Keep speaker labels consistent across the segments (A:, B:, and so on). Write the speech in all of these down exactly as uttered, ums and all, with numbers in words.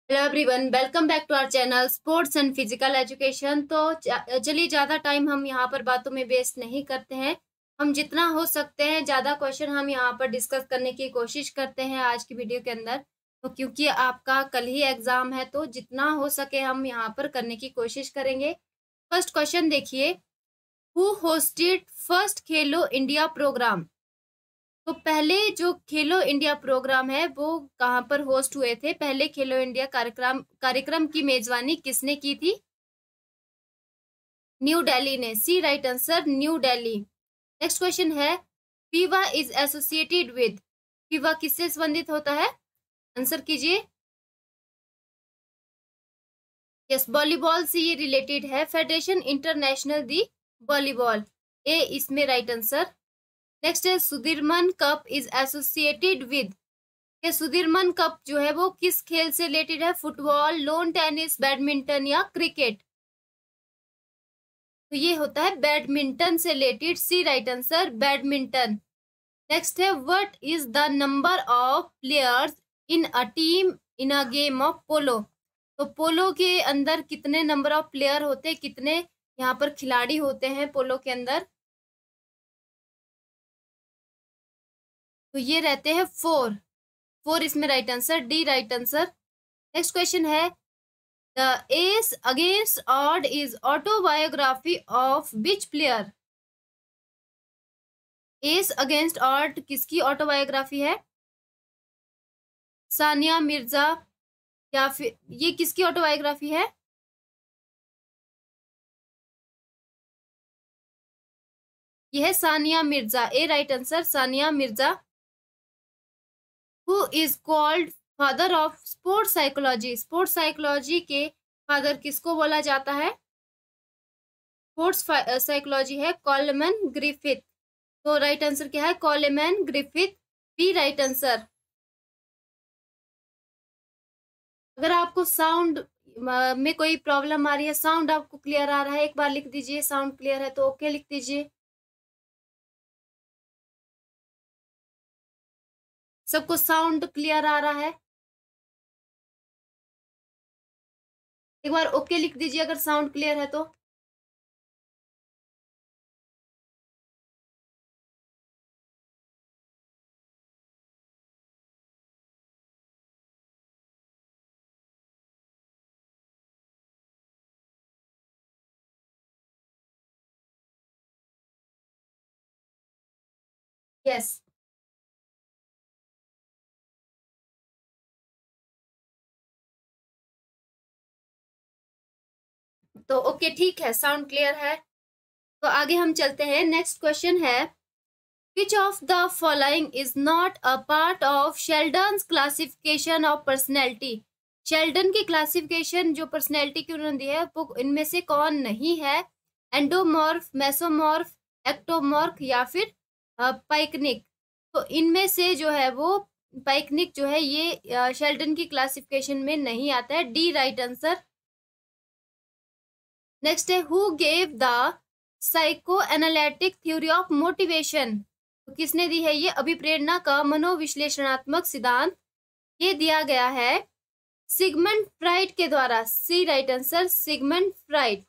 A: Hello everyone, welcome back to our channel sports and physical education. तो च- चलिए, ज़्यादा टाइम हम यहाँ पर बातों में वेस्ट नहीं करते हैं। हम जितना हो सकते हैं ज़्यादा क्वेश्चन हम यहाँ पर डिस्कस करने की कोशिश करते हैं आज की वीडियो के अंदर। तो क्योंकि आपका कल ही एग्ज़ाम है तो जितना हो सके हम यहाँ पर करने की कोशिश करेंगे। फर्स्ट क्वेश्चन देखिए, who hosted first Khelo India program. तो पहले जो खेलो इंडिया प्रोग्राम है वो कहाँ पर होस्ट हुए थे? पहले खेलो इंडिया कार्यक्रम कार्यक्रम की मेजबानी किसने की थी? न्यू दिल्ली ने। C right answer, new Delhi. Next question है, FIVB is associated with. FIVB किससे संबंधित होता है? आंसर कीजिए। यस, वॉलीबॉल से ये रिलेटेड है। Federation international de volleyball, A इसमें राइट आंसर। नेक्स्ट है, Sudirman cup is associated with. ये सुदीरमन कप जो है वो किस खेल से रिलेटेड है? फुटबॉल, लॉन टेनिस, बैडमिंटन या क्रिकेट? तो ये होता है बैडमिंटन से related. C right answer, badminton. Next है, what is the number of players in a team in a game of polo. तो पोलो के अंदर कितने नंबर ऑफ प्लेयर होते हैं, कितने यहाँ पर खिलाड़ी होते हैं पोलो के अंदर? तो ये रहते हैं फोर। फोर इसमें right answer, D right answer. Next question है, the ace against odd is autobiography of which player. Ace against odd किसकी ऑटोबायोग्राफी है? सानिया मिर्जा या फिर ये किसकी ऑटोबायोग्राफी है? यह है Sania Mirza, A right answer, Sania Mirza. Who is called father of sports psychology. Sports psychology के फादर किसको बोला जाता है? स्पोर्ट्स साइकोलॉजी है कॉलमैन ग्रिफिथ। तो राइट आंसर क्या है? Coleman Griffith, B right answer. अगर आपको साउंड में कोई प्रॉब्लम आ रही है, साउंड आपको क्लियर आ रहा है, एक बार लिख दीजिए साउंड क्लियर है तो ओके लिख दीजिए। सबको साउंड क्लियर आ रहा है? एक बार ओके लिख दीजिए अगर साउंड क्लियर है तो। यस। तो ओके ठीक है, साउंड क्लियर है। तो आगे हम चलते हैं। नेक्स्ट क्वेश्चन है, which of the following is not a part of Sheldon's classification of personality. Sheldon की क्लासिफिकेशन जो पर्सनैलिटी की उन्होंने दी है वो इनमें से कौन नहीं है? एंडोमॉर्फ, मेसोमॉर्फ, एक्टोमॉर्फ या फिर पाइकनिक। तो इनमें से जो है वो पाइकनिक जो है ये शेल्डन की क्लासिफिकेशन में नहीं आता है, डी राइट आंसर। नेक्स्ट है, who gave the psycho analytic theory of motivation. तो किसने दी है ये अभिप्रेरणा का मनोविश्लेषणात्मक सिद्धांत? ये दिया गया है सिगमंड फ्राइड के द्वारा। C right answer, Sigmund Freud.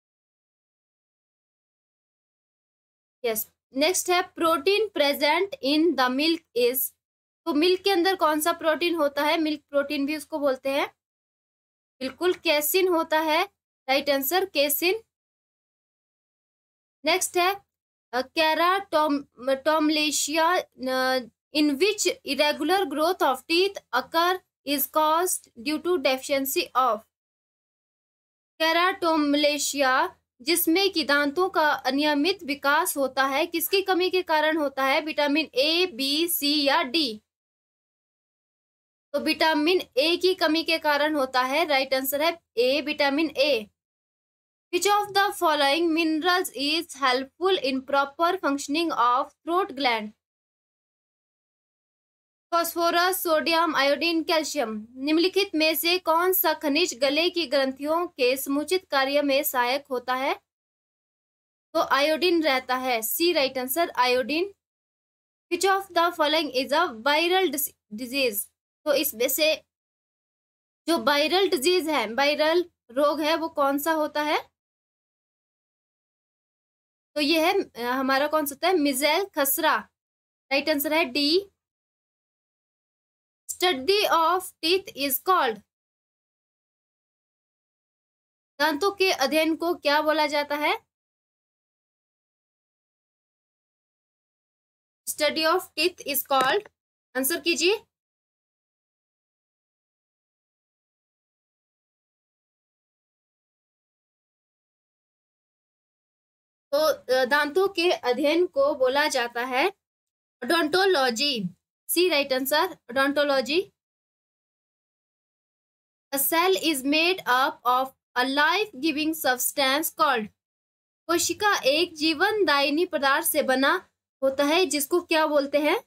A: Yes. Next है, protein present in the milk is. तो मिल्क के अंदर कौन सा प्रोटीन होता है? मिल्क प्रोटीन भी उसको बोलते हैं। बिल्कुल, कैसिन होता है, राइट आंसर केसिन। नेक्स्ट है, keratomalacia in which irregular growth of teeth occur is caused due to deficiency of. Keratomalacia जिसमें कि दांतों का अनियमित विकास होता है, किसकी कमी के कारण होता है? विटामिन ए, बी, सी या डी? तो विटामिन ए की कमी के कारण होता है, राइट आंसर है A, vitamin A. Which of the following minerals is helpful in proper functioning of throat gland? Phosphorus, sodium, iodine, calcium. निम्नलिखित में से कौन सा खनिज गले की ग्रंथियों के समुचित कार्य में सहायक होता है? तो आयोडीन रहता है, C right answer, iodine. Which of the following is a viral disease? तो इसमें से जो वायरल डिजीज है, वायरल रोग है, वो कौन सा होता है? तो ये है अ, हमारा कौन सा होता है? मिजेल खसरा। राइट आंसर है D. Study of teeth is called. दांतों के अध्ययन को क्या बोला जाता है? Study of teeth is called. Answer कीजिए। तो अ, दांतों के अध्ययन को बोला जाता है odontology. C right answer, odontology. A cell is made up of a life-giving substance called। कोशिका एक जीवनदायिनी पदार्थ से बना होता है जिसको क्या बोलते हैं?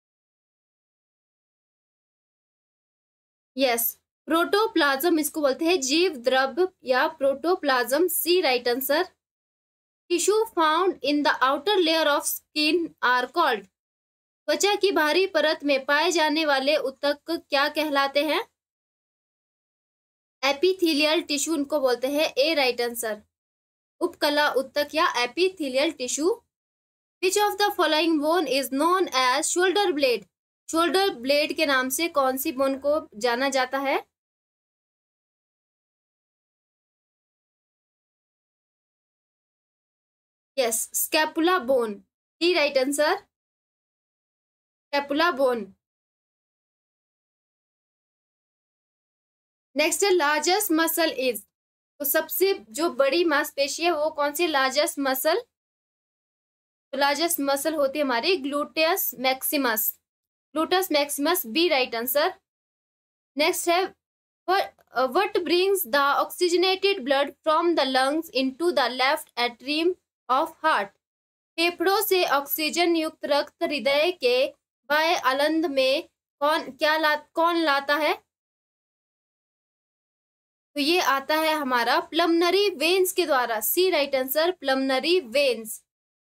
A: यस, प्रोटोप्लाज्म इसको बोलते हैं, जीव द्रव्य या protoplasm. C right answer. Tissue found in the outer layer of skin are called. त्वचा की बाहरी परत में पाए जाने वाले ऊतक क्या कहलाते हैं? एपिथेलियल टिश्यू उनको बोलते हैं। A right answer. उपकला ऊतक या epithelial tissue. Which of the following bone is known as shoulder blade. Shoulder blade के नाम से कौन सी बोन को जाना जाता है? Yes, scapula bone. D right answer, scapula bone. Next है लार्जेस्ट मसल इज। तो सबसे जो बड़ी मांसपेशी है वो कौन सी? Largest muscle. तो लार्जेस्ट मसल होती है हमारी gluteus maximus. Gluteus maximus, B right answer. Next है what brings the oxygenated blood from the lungs into the left atrium of heart. फेफड़ों से ऑक्सीजन युक्त रक्त हृदय के बाएं अलंद में कौन क्या ला कौन लाता है? तो ये आता है हमारा प्लमनरी वेन्स के द्वारा। C right answer, pulmonary veins.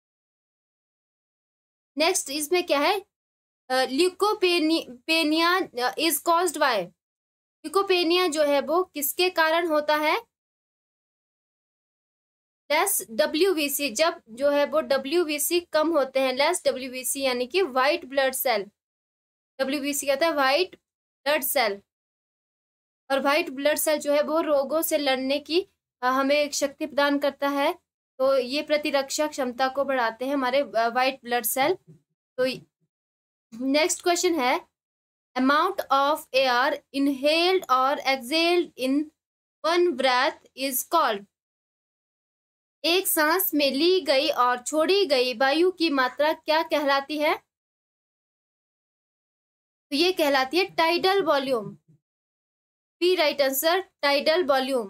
A: Next इसमें क्या है? Leukopenia is caused by. Leukopenia जो है वो किसके कारण होता है? लेस डब्ल्यूबीसी, जब जो है वो डब्ल्यूबीसी कम होते हैं। लेस डब्ल्यूबीसी यानी कि व्हाइट ब्लड सेल। डब्ल्यूबीसी कहता है व्हाइट ब्लड सेल। और व्हाइट ब्लड सेल जो है वो रोगों से लड़ने की हमें एक शक्ति प्रदान करता है। तो ये प्रतिरक्षा क्षमता को बढ़ाते हैं हमारे व्हाइट ब्लड सेल। तो नेक्स्ट क्वेश्चन है अमाउंट ऑफ एयर इनहेल्ड और exhaled in one breath is called. एक सांस में ली गई और छोड़ी गई वायु की मात्रा क्या कहलाती है? तो ये कहलाती है tidal volume. B right answer, tidal volume.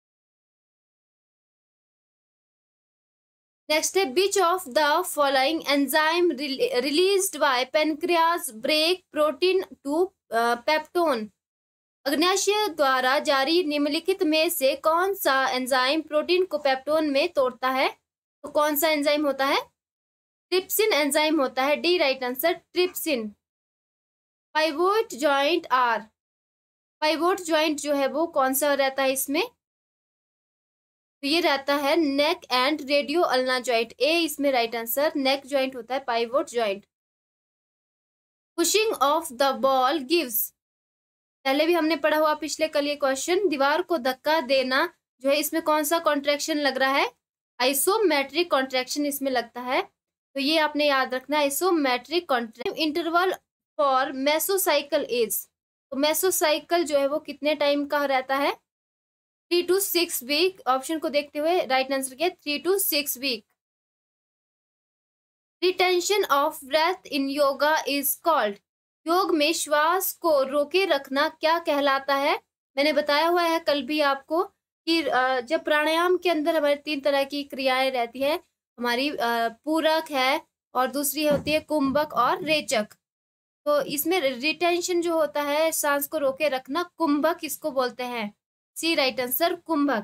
A: Next है which of the following enzyme released by pancreas break protein to peptone. अग्न्याशय द्वारा जारी निम्नलिखित में से कौन सा एंजाइम प्रोटीन को पेप्टोन में तोड़ता है? तो कौन सा एंजाइम होता है? ट्रिप्सिन एंजाइम होता है। D right answer, trypsin. Pivot joint are. Pivot joint जो है वो कौन सा रहता है इसमें? तो ये रहता है neck and radio ulna joint. A इसमें राइट आंसर, नेक जॉइंट होता है pivot joint. Pushing off the ball gives. पहले भी हमने पढ़ा हुआ पिछले कल ये क्वेश्चन। दीवार को धक्का देना जो है इसमें कौन सा कॉन्ट्रैक्शन लग रहा है? आइसोमेट्रिक कॉन्ट्रैक्शन इसमें लगता है। तो ये आपने याद रखना है, isometric contraction. Interval for mesocycle is. तो मेसोसाइकिल जो है वो कितने टाइम का रहता है? Three to six week. Option को देखते हुए राइट आंसर क्या? Three to six week. Retention of breath in yoga is called. योग में श्वास को रोके रखना क्या कहलाता है? मैंने बताया हुआ है कल भी आपको कि जब प्राणायाम के अंदर हमारे तीन तरह की क्रियाएं रहती है। हमारी पूरक है और दूसरी होती है कुंभक और रेचक। तो इसमें रिटेंशन जो होता है, सांस को रोके रखना, कुंभक इसको बोलते हैं। C right answer, kumbhak.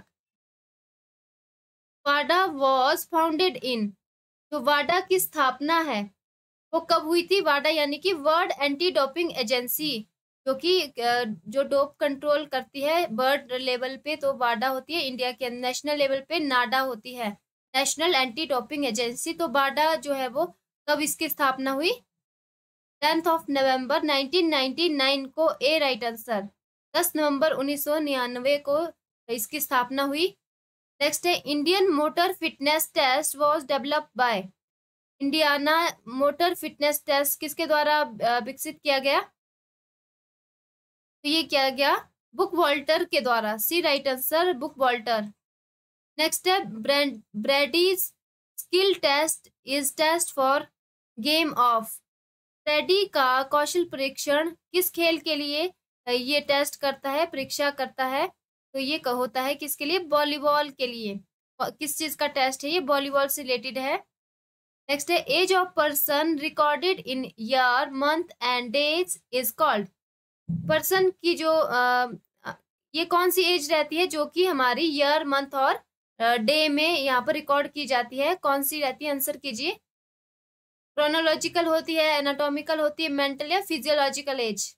A: वाडा वॉज फाउंडेड इन। जो वाडा की स्थापना है वो कब हुई थी? वाडा यानी कि वर्ल्ड एंटी डोपिंग एजेंसी क्योंकि अ, जो डोप कंट्रोल करती है वर्ल्ड लेवल पे तो वाडा होती है, इंडिया के नेशनल लेवल पे नाडा होती है, नेशनल एंटी डोपिंग एजेंसी। तो वाडा जो है वो कब इसकी स्थापना हुई? Tenth of November nineteen ninety nine को, ए राइट आंसर। दस नवंबर उन्नीस सौ निन्यानवे को इसकी स्थापना हुई। नेक्स्ट है, Indian motor fitness test was developed by. Indiana motor fitness test किसके द्वारा अ, विकसित किया गया? तो ये किया गया बुक वॉल्टर के द्वारा, C right answer, Bookwalter. Next है, Brady's skill test is test for game of. Brady का कौशल परीक्षण किस खेल के लिए अ, ये टेस्ट करता है, परीक्षा करता है? तो ये क- होता है किसके लिए? वॉलीबॉल के लिए। और किस चीज का टेस्ट है ये? वॉलीबॉल से रिलेटेड है। नेक्स्ट है, age of person recorded in year month and days is called. Person की जो अ, अ, ये कौन सी एज रहती है जो कि हमारी ईयर मंथ और डे में यहाँ पर रिकॉर्ड की जाती है? कौन सी रहती है? आंसर कीजिए। क्रोनोलॉजिकल होती है, एनाटॉमिकल होती है, मेंटल या फिजियोलॉजिकल एज?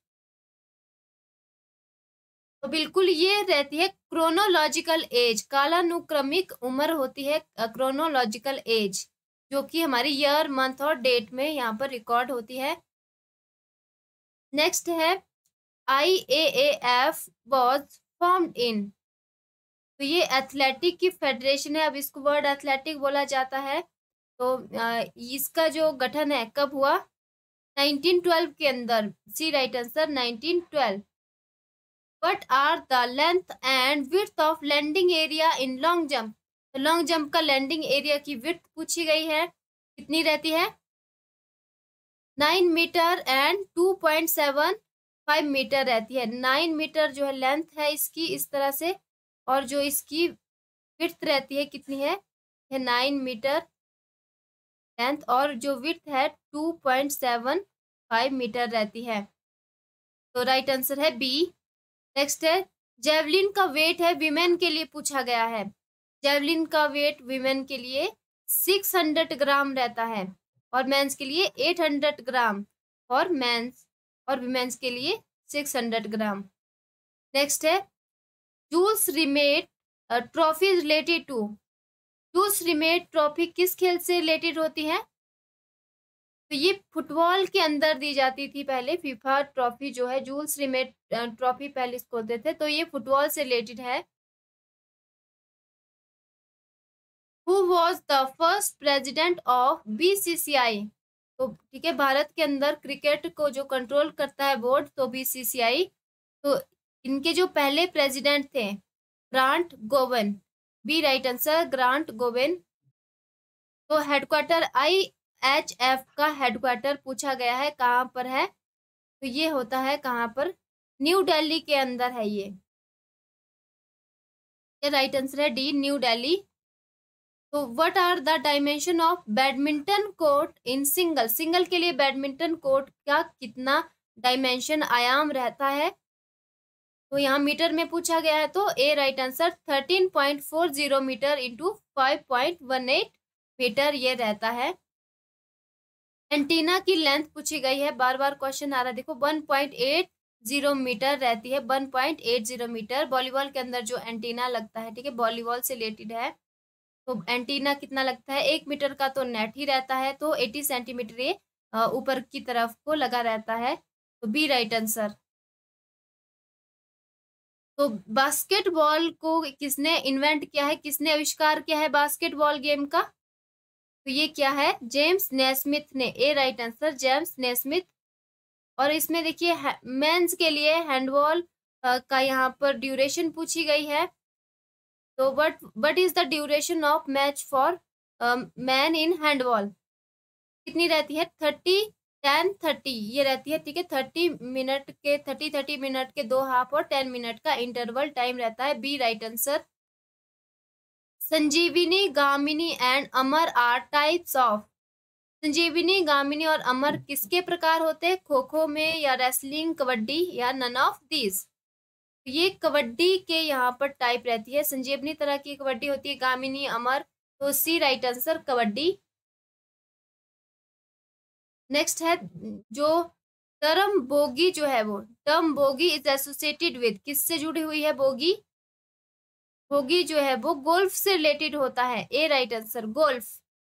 A: तो बिल्कुल ये रहती है क्रोनोलॉजिकल एज, कालानुक्रमिक उम्र होती है क्रोनोलॉजिकल एज, जो कि हमारी ईयर मंथ और डेट में यहाँ पर रिकॉर्ड होती है। नेक्स्ट है, आई ए ए एफ वॉज फॉर्म्ड इन। तो ये एथलेटिक की फेडरेशन है, अब इसको वर्ल्ड एथलेटिक बोला जाता है। तो अ, इसका जो गठन है कब हुआ? नाइनटीन ट्वेल्व के अंदर, C right answer, nineteen twelve. What are the length and width of landing area in long jump? तो लॉन्ग जंप का लैंडिंग एरिया की विड्थ पूछी गई है, कितनी रहती है? Nine metre and two point seven five metre रहती है। नाइन मीटर जो है लेंथ है इसकी इस तरह से, और जो इसकी विड्थ रहती है कितनी है? है नाइन मीटर लेंथ, और जो विड्थ है two point seven five metre रहती है। तो राइट आंसर है बी। नेक्स्ट है, जेवलिन का वेट है विमेन के लिए पूछा गया है। जेवलिन का वेट विमेन के लिए सिक्स हंड्रेड ग्राम रहता है, और मेंस के लिए एट हंड्रेड ग्राम, और मेंस और विमेन्स के लिए सिक्स हंड्रेड ग्राम। नेक्स्ट है, Jules Rimet trophy related to. Jules Rimet trophy किस खेल से रिलेटेड होती है? तो ये फुटबॉल के अंदर दी जाती थी पहले। फीफा ट्रॉफी जो है, जूल्स रिमेट ट्रॉफी पहले इसको बोलते थे, तो ये फुटबॉल से रिलेटेड है। Who was the first president of B C C I? तो ठीक है, भारत के अंदर क्रिकेट को जो कंट्रोल करता है बोर्ड, तो बी सी सी आई। तो इनके जो पहले प्रेसिडेंट थे, Grant Govan, B right answer, Grant Govan. तो हेडक्वार्टर आई एच एफ का हेडक्वार्टर पूछा गया है, कहाँ पर है? तो ये होता है कहाँ पर? न्यू दिल्ली के अंदर है ये। राइट आंसर है डी, न्यू दिल्ली। तो what are the dimension of badminton court in single? Single के लिए बैडमिंटन कोर्ट का कितना डायमेंशन, आयाम रहता है? तो यहाँ मीटर में पूछा गया है, तो A right answer, thirteen point four zero metre into five point one eight metre ये रहता है। एंटीना की लेंथ पूछी गई है, बार बार क्वेश्चन आ रहा है, देखो one point eight zero metre रहती है, one point eight zero metre. Volleyball के अंदर जो एंटीना लगता है, ठीक है, वॉलीबॉल से रिलेटेड है, तो एंटीना कितना लगता है? एक मीटर का तो नेट ही रहता है, तो अस्सी सेंटीमीटर ये अ, ऊपर की तरफ को लगा रहता है। तो बी राइट आंसर। तो बास्केटबॉल को किसने इन्वेंट किया है, किसने आविष्कार किया है बास्केटबॉल गेम का? तो ये क्या है? जेम्स नेस्मिथ ने, A right answer, James Naismith. और इसमें देखिए मेंस के लिए हैंडबॉल का यहाँ पर ड्यूरेशन पूछी गई है। तो what what is the duration of match for man in handball? कितनी रहती है? थर्टी टेन थर्टी ये रहती है, ठीक है, थर्टी मिनट के थर्टी थर्टी मिनट के दो हाफ और टेन मिनट का इंटरवल टाइम रहता है, B right answer. Sanjeevani, Gamini and Amar are types of. Sanjeevani, Gamini और अमर किसके प्रकार होते हैं? खो खो में, या रेसलिंग, कबड्डी, या नन ऑफ दीज? ये कबड्डी के यहाँ पर टाइप रहती है। संजीवनी तरह की कबड्डी होती है, गामिनी, अमर, तो C right answer, kabaddi. Next है, जो टर्म बोगी जो है वो term bogey is associated with, किससे जुड़ी हुई है बोगी? बोगी जो है वो गोल्फ से रिलेटेड होता है। A right answer golf.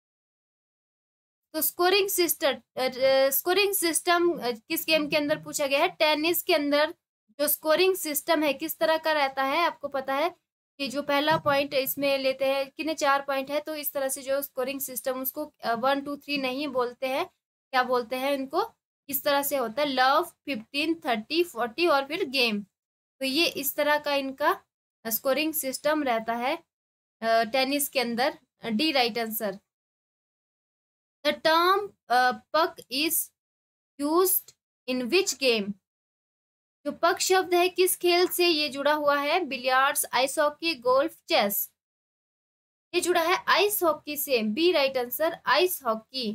A: तो स्कोरिंग सिस्टम स्कोरिंग सिस्टम किस गेम के अंदर पूछा गया है? टेनिस के अंदर जो स्कोरिंग सिस्टम है किस तरह का रहता है? आपको पता है कि जो पहला पॉइंट इसमें लेते हैं, कितने चार पॉइंट है, तो इस तरह से जो स्कोरिंग सिस्टम उसको वन टू थ्री नहीं बोलते हैं, क्या बोलते हैं इनको? इस तरह से होता है लव, फिफ्टीन, थर्टी, फोर्टी और फिर गेम। तो ये इस तरह का इनका स्कोरिंग सिस्टम रहता है टेनिस के अंदर। D right answer. The term puck is used in which game? जो पक शब्द है किस खेल से ये जुड़ा हुआ है? Billiards, ice hockey, golf, chess. ये जुड़ा है आइस हॉकी से। B right answer ice hockey.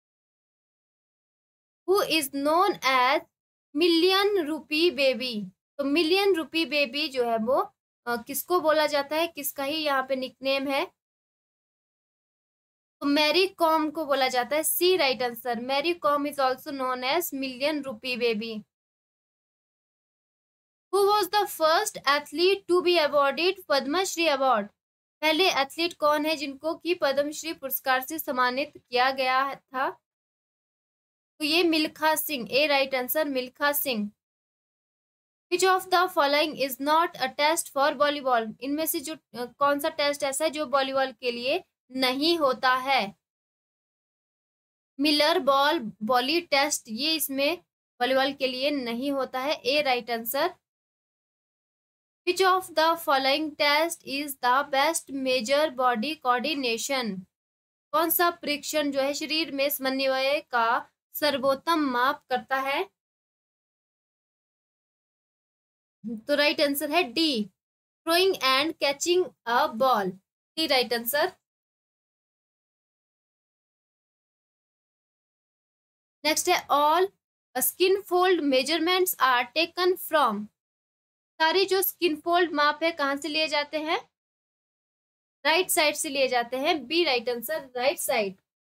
A: Who is known as million rupee baby? तो मिलियन रूपी बेबी जो है वो uh, किसको बोला जाता है? किसका ही यहाँ पे निकनेम है? तो मैरी कॉम को बोला जाता है। C right answer Mary Kom is also known as million rupee baby. Who was the first athlete to be awarded Padma Shri award? पहले एथलीट कौन है जिनको कि पद्मश्री पुरस्कार से सम्मानित किया गया था? तो ये Milkha Singh. A right answer Milkha Singh. Which of the following is not a test for volleyball? इनमें से जो कौन सा टेस्ट ऐसा है जो वॉलीबॉल के लिए नहीं होता है? मिलर बॉल बॉली टेस्ट, ये इसमें वॉलीबॉल के लिए नहीं होता है। A right answer. Which of the following test is the best measure body coordination? कौन सा परीक्षण जो है शरीर में समन्वय का सर्वोत्तम माप करता है? तो राइट आंसर है D throwing and catching a ball. D right answer. Next है all skin fold measurements are taken from. सारे जो स्किन फोल्ड माप है कहाँ से लिए जाते हैं? राइट साइड से लिए जाते हैं। B right answer right side.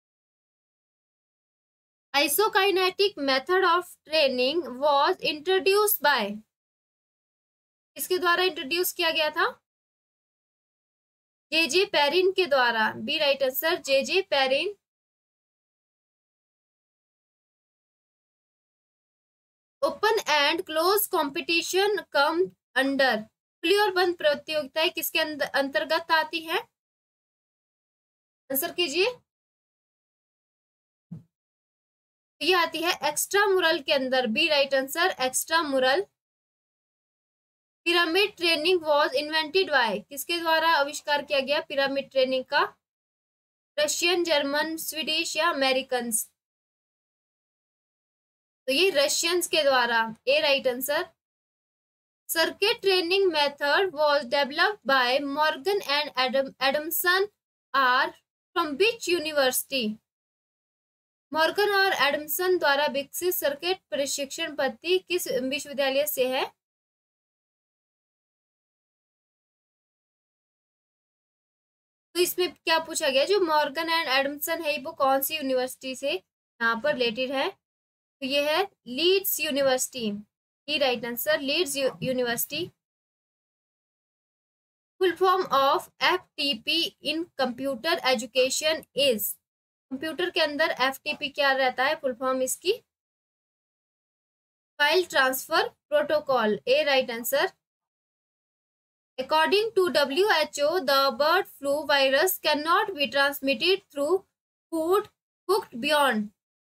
A: Isokinetic method of training was introduced by, किसके द्वारा इंट्रोड्यूस किया गया था? जे जे पेरिन के द्वारा। B right answer J J Perrin. Open and close competition come under, खुली और बंद प्रतियोगिताएं किसके अंतर्गत आती है? आंसर कीजिए। ये आती है एक्स्ट्रा मुरल के अंदर। B right answer extramural. Pyramid training was invented by, किसके द्वारा आविष्कार किया गया पिरामिड ट्रेनिंग का? रशियन, जर्मन, स्वीडिश या अमेरिकन? तो ये रशियंस के द्वारा। A right answer. Circuit training method was developed by Morgan and Adam Adamson are from which university? Morgan और एडमसन द्वारा विकसित सर्किट प्रशिक्षण पद्धति किस विश्वविद्यालय से है? तो इसमें क्या पूछा गया? जो मॉर्गन एंड एडमसन है वो कौन सी यूनिवर्सिटी से यहाँ पर रिलेटेड है? तो ये है Leeds university. He right answer Leeds university. Full form of FTP in computer education is, computer के अंदर एफटीपी क्या रहता है फुल फॉर्म इसकी? File transfer protocol. A right answer. According to W H O, the bird flu virus cannot be transmitted through food cooked beyond,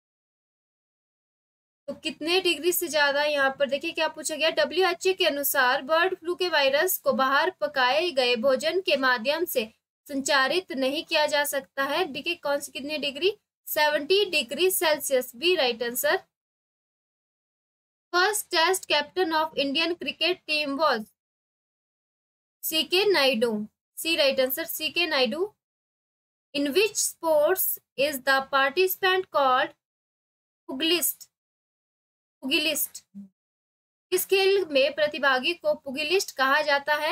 A: तो कितने degree से ज्यादा? यहाँ पर देखिए क्या पूछा गया। डब्ल्यू एच ओ के अनुसार बर्ड फ्लू के वायरस को बाहर पकाए गए भोजन के माध्यम से संचारित नहीं किया जा सकता है। देखिए कौन सी कितने डिग्री? Seventy degree Celsius. B right answer. First test captain of Indian cricket team was C K Naidu. C right answer C K Naidu. In which sports is the participant called pugilist? Pugilist, किस खेल में प्रतिभागी को पुगिलिस्ट कहा जाता है?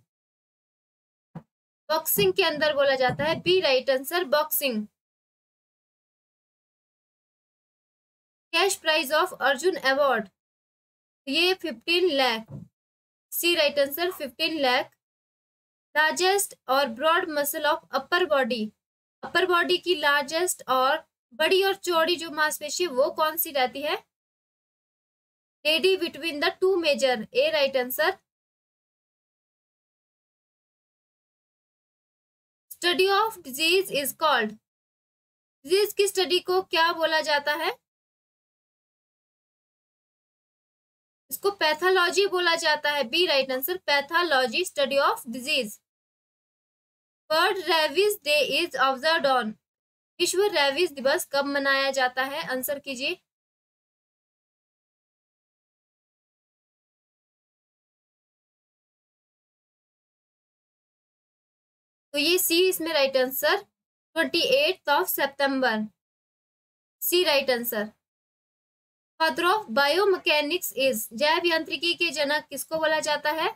A: बॉक्सिंग के अंदर बोला जाता है। B right answer boxing. Cash prize of Arjun award, ये fifteen lakh. C right answer fifteen lakh. Largest और broad muscle of upper body, upper body की लार्जेस्ट और बड़ी और चौड़ी जो मांसपेशी वो कौन सी रहती है? Lady between the two major, A right answer. Study of disease is called, disease की स्टडी को क्या बोला जाता है? इसको पैथोलॉजी बोला जाता है, B right answer, pathology, study of disease. World rabies day is observed on, विश्व रेबीज दिवस कब मनाया जाता है? आंसर कीजिए। तो ये सी इसमें right answer, twenty eight of सितंबर, C right answer. Father of biomechanics is, जैव यांत्रिकी के जनक किसको बोला जाता है?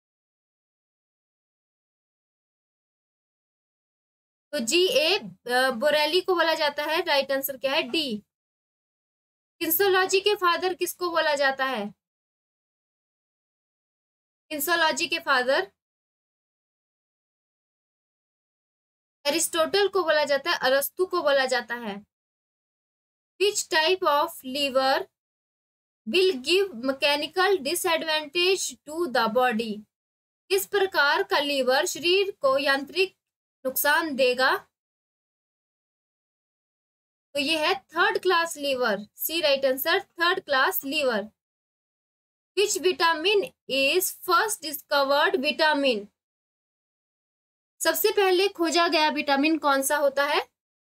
A: तो जी ए बोरेली को बोला जाता है, राइट आंसर क्या है? डी। किन्सोलॉजी के फादर किसको बोला जाता है? किन्सोलॉजी के फादर एरिस्टोटल को बोला जाता है, अरस्तु को बोला जाता है। Which type of lever will give mechanical disadvantage to the body, किस प्रकार का लीवर शरीर को यांत्रिक नुकसान देगा? तो ये है third class lever, C right answer, third class lever. Which vitamin is first discovered vitamin, सबसे पहले खोजा गया विटामिन कौन सा होता है?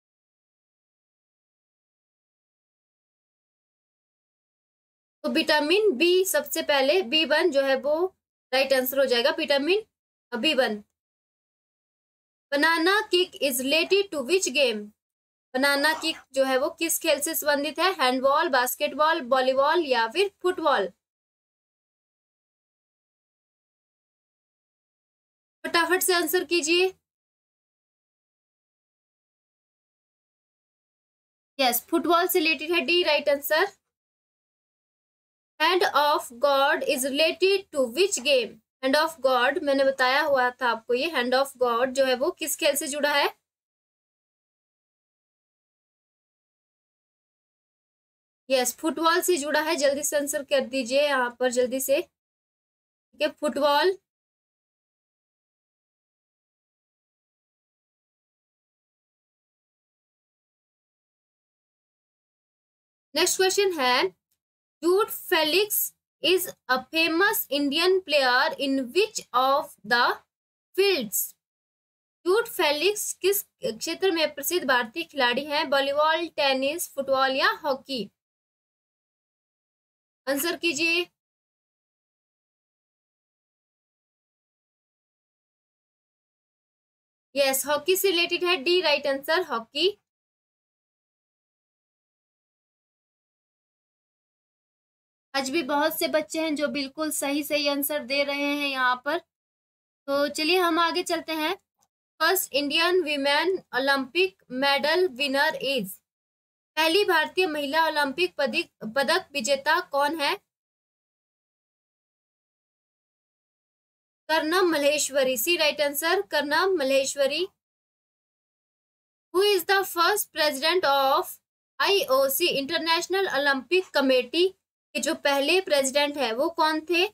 A: तो विटामिन बी सबसे पहले, बी वन जो है वो राइट आंसर हो जाएगा, vitamin B one. Banana kick is related to which game, banana kick जो है वो किस खेल से संबंधित है? हैंडबॉल, बास्केटबॉल, वॉलीबॉल या फिर फुटबॉल? फटाफट से आंसर कीजिए। यस, फुटबॉल से रिलेटेड है, D right answer. Hand of God is related to which game, hand of God मैंने बताया हुआ था आपको, ये हैंड ऑफ गॉड जो है वो किस खेल से जुड़ा है? यस, फुटबॉल से जुड़ा है, जल्दी से आंसर कर दीजिए यहाँ पर जल्दी से, ठीक है, फुटबॉल। नेक्स्ट क्वेश्चन है, Jude Felix is a famous Indian player in which of the fields, Jude Felix किस क्षेत्र में प्रसिद्ध भारतीय खिलाड़ी हैं? वॉलीबॉल, टेनिस, फुटबॉल या हॉकी? आंसर कीजिए। यस, हॉकी से रिलेटेड है, डी राइट आंसर, हॉकी। आज भी बहुत से बच्चे हैं जो बिल्कुल सही सही आंसर दे रहे हैं यहाँ पर। तो चलिए हम आगे चलते हैं। First Indian women Olympic medal winner is, पहली भारतीय महिला ओलंपिक पदक विजेता कौन है? Karnam Malleswari, C right answer, Karnam Malleswari. Who is the first president of IOC, international Olympic committee के जो पहले प्रेसिडेंट है वो कौन थे?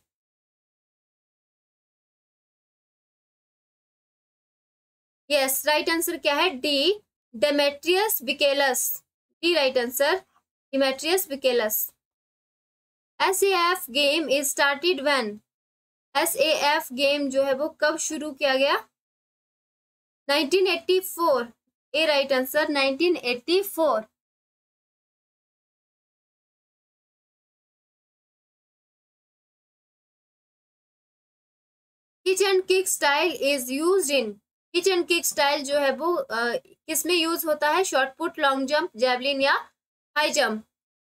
A: यस, राइट आंसर क्या है? D, Demetrios Vikelas, D right answer, Demetrios Vikelas. S A F game is started when, S A F game जो है वो कब शुरू किया गया? Nineteen eighty four, A right answer, nineteen eighty four. Hitch and kick style is used in, hitch and kick style जो है वो किस में यूज होता है? Shot put, long jump, javelin या हाई जंप?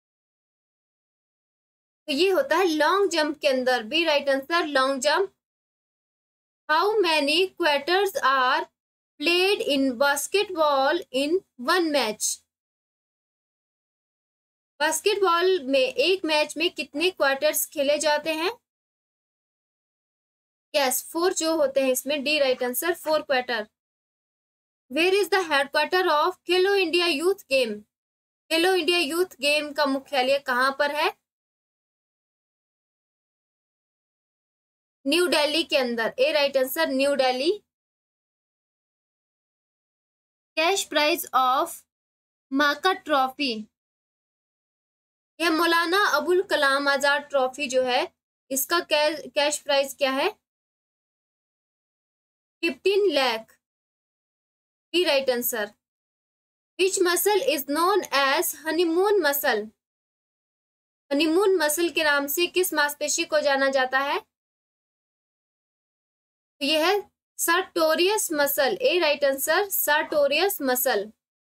A: तो ये होता है लॉन्ग जंप के अंदर, B right answer, long jump. How many quarters are played in basketball in one match, basketball में एक मैच में कितने क्वार्टर्स खेले जाते हैं? यस, फोर जो होते हैं इसमें। D right answer, four quarter. Where is the headquarter of Khelo India youth game? Khelo India youth game का मुख्यालय कहाँ पर है? न्यू दिल्ली के अंदर। A right answer, new Delhi. Cash prize of MAKA trophy, यह मौलाना अबुल कलाम आजाद ट्रॉफी जो है, इसका कैश प्राइस क्या है? Fifteen lakh. B right answer. Which muscle is known as honeymoon muscle? Honeymoon muscle के नाम से किस मांसपेशी को जाना जाता है? तो यह है sartorius muscle. A right answer, sartorius muscle.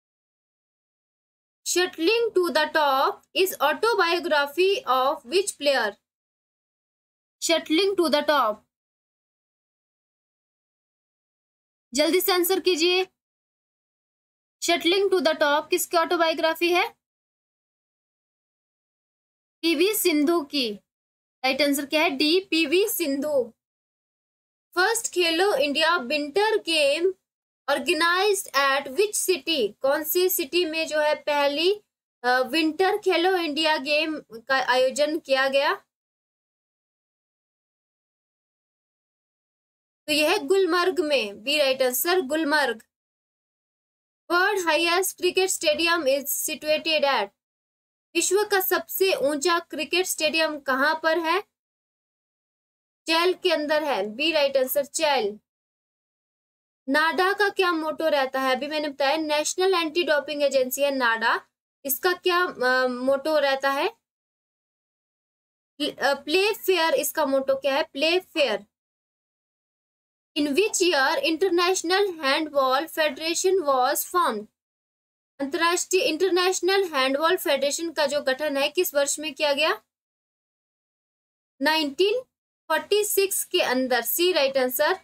A: Shuttling to the Top is autobiography of which player? Shuttling to the Top, जल्दी से आंसर कीजिए। शटलिंग टू द टॉप किसकी ऑटोबायोग्राफी है? पीवी सिंधु की। राइट आंसर क्या है? D, PV Sindhu. First Khelo India winter game organised at which city? कौन सी सिटी में जो है पहली विंटर खेलो इंडिया गेम का आयोजन किया गया? तो यह है गुलमर्ग में। B right answer, Gulmarg. World highest cricket stadium is situated at? विश्व का सबसे ऊंचा क्रिकेट स्टेडियम कहां पर है? चैल के अंदर है। B right answer, Chail. NADA का क्या मोटो रहता है? अभी मैंने बताया नेशनल एंटी डोपिंग एजेंसी है नाडा, इसका क्या आ, मोटो रहता है? प्ले फेयर, इसका मोटो क्या है? Play fair. In which year international handball federation was formed? अंतरराष्ट्रीय इंटरनेशनल हैंडबॉल फेडरेशन का जो गठन है किस वर्ष में किया गया? नाइनटीन फोर्टी सिक्स के अंदर। C right answer.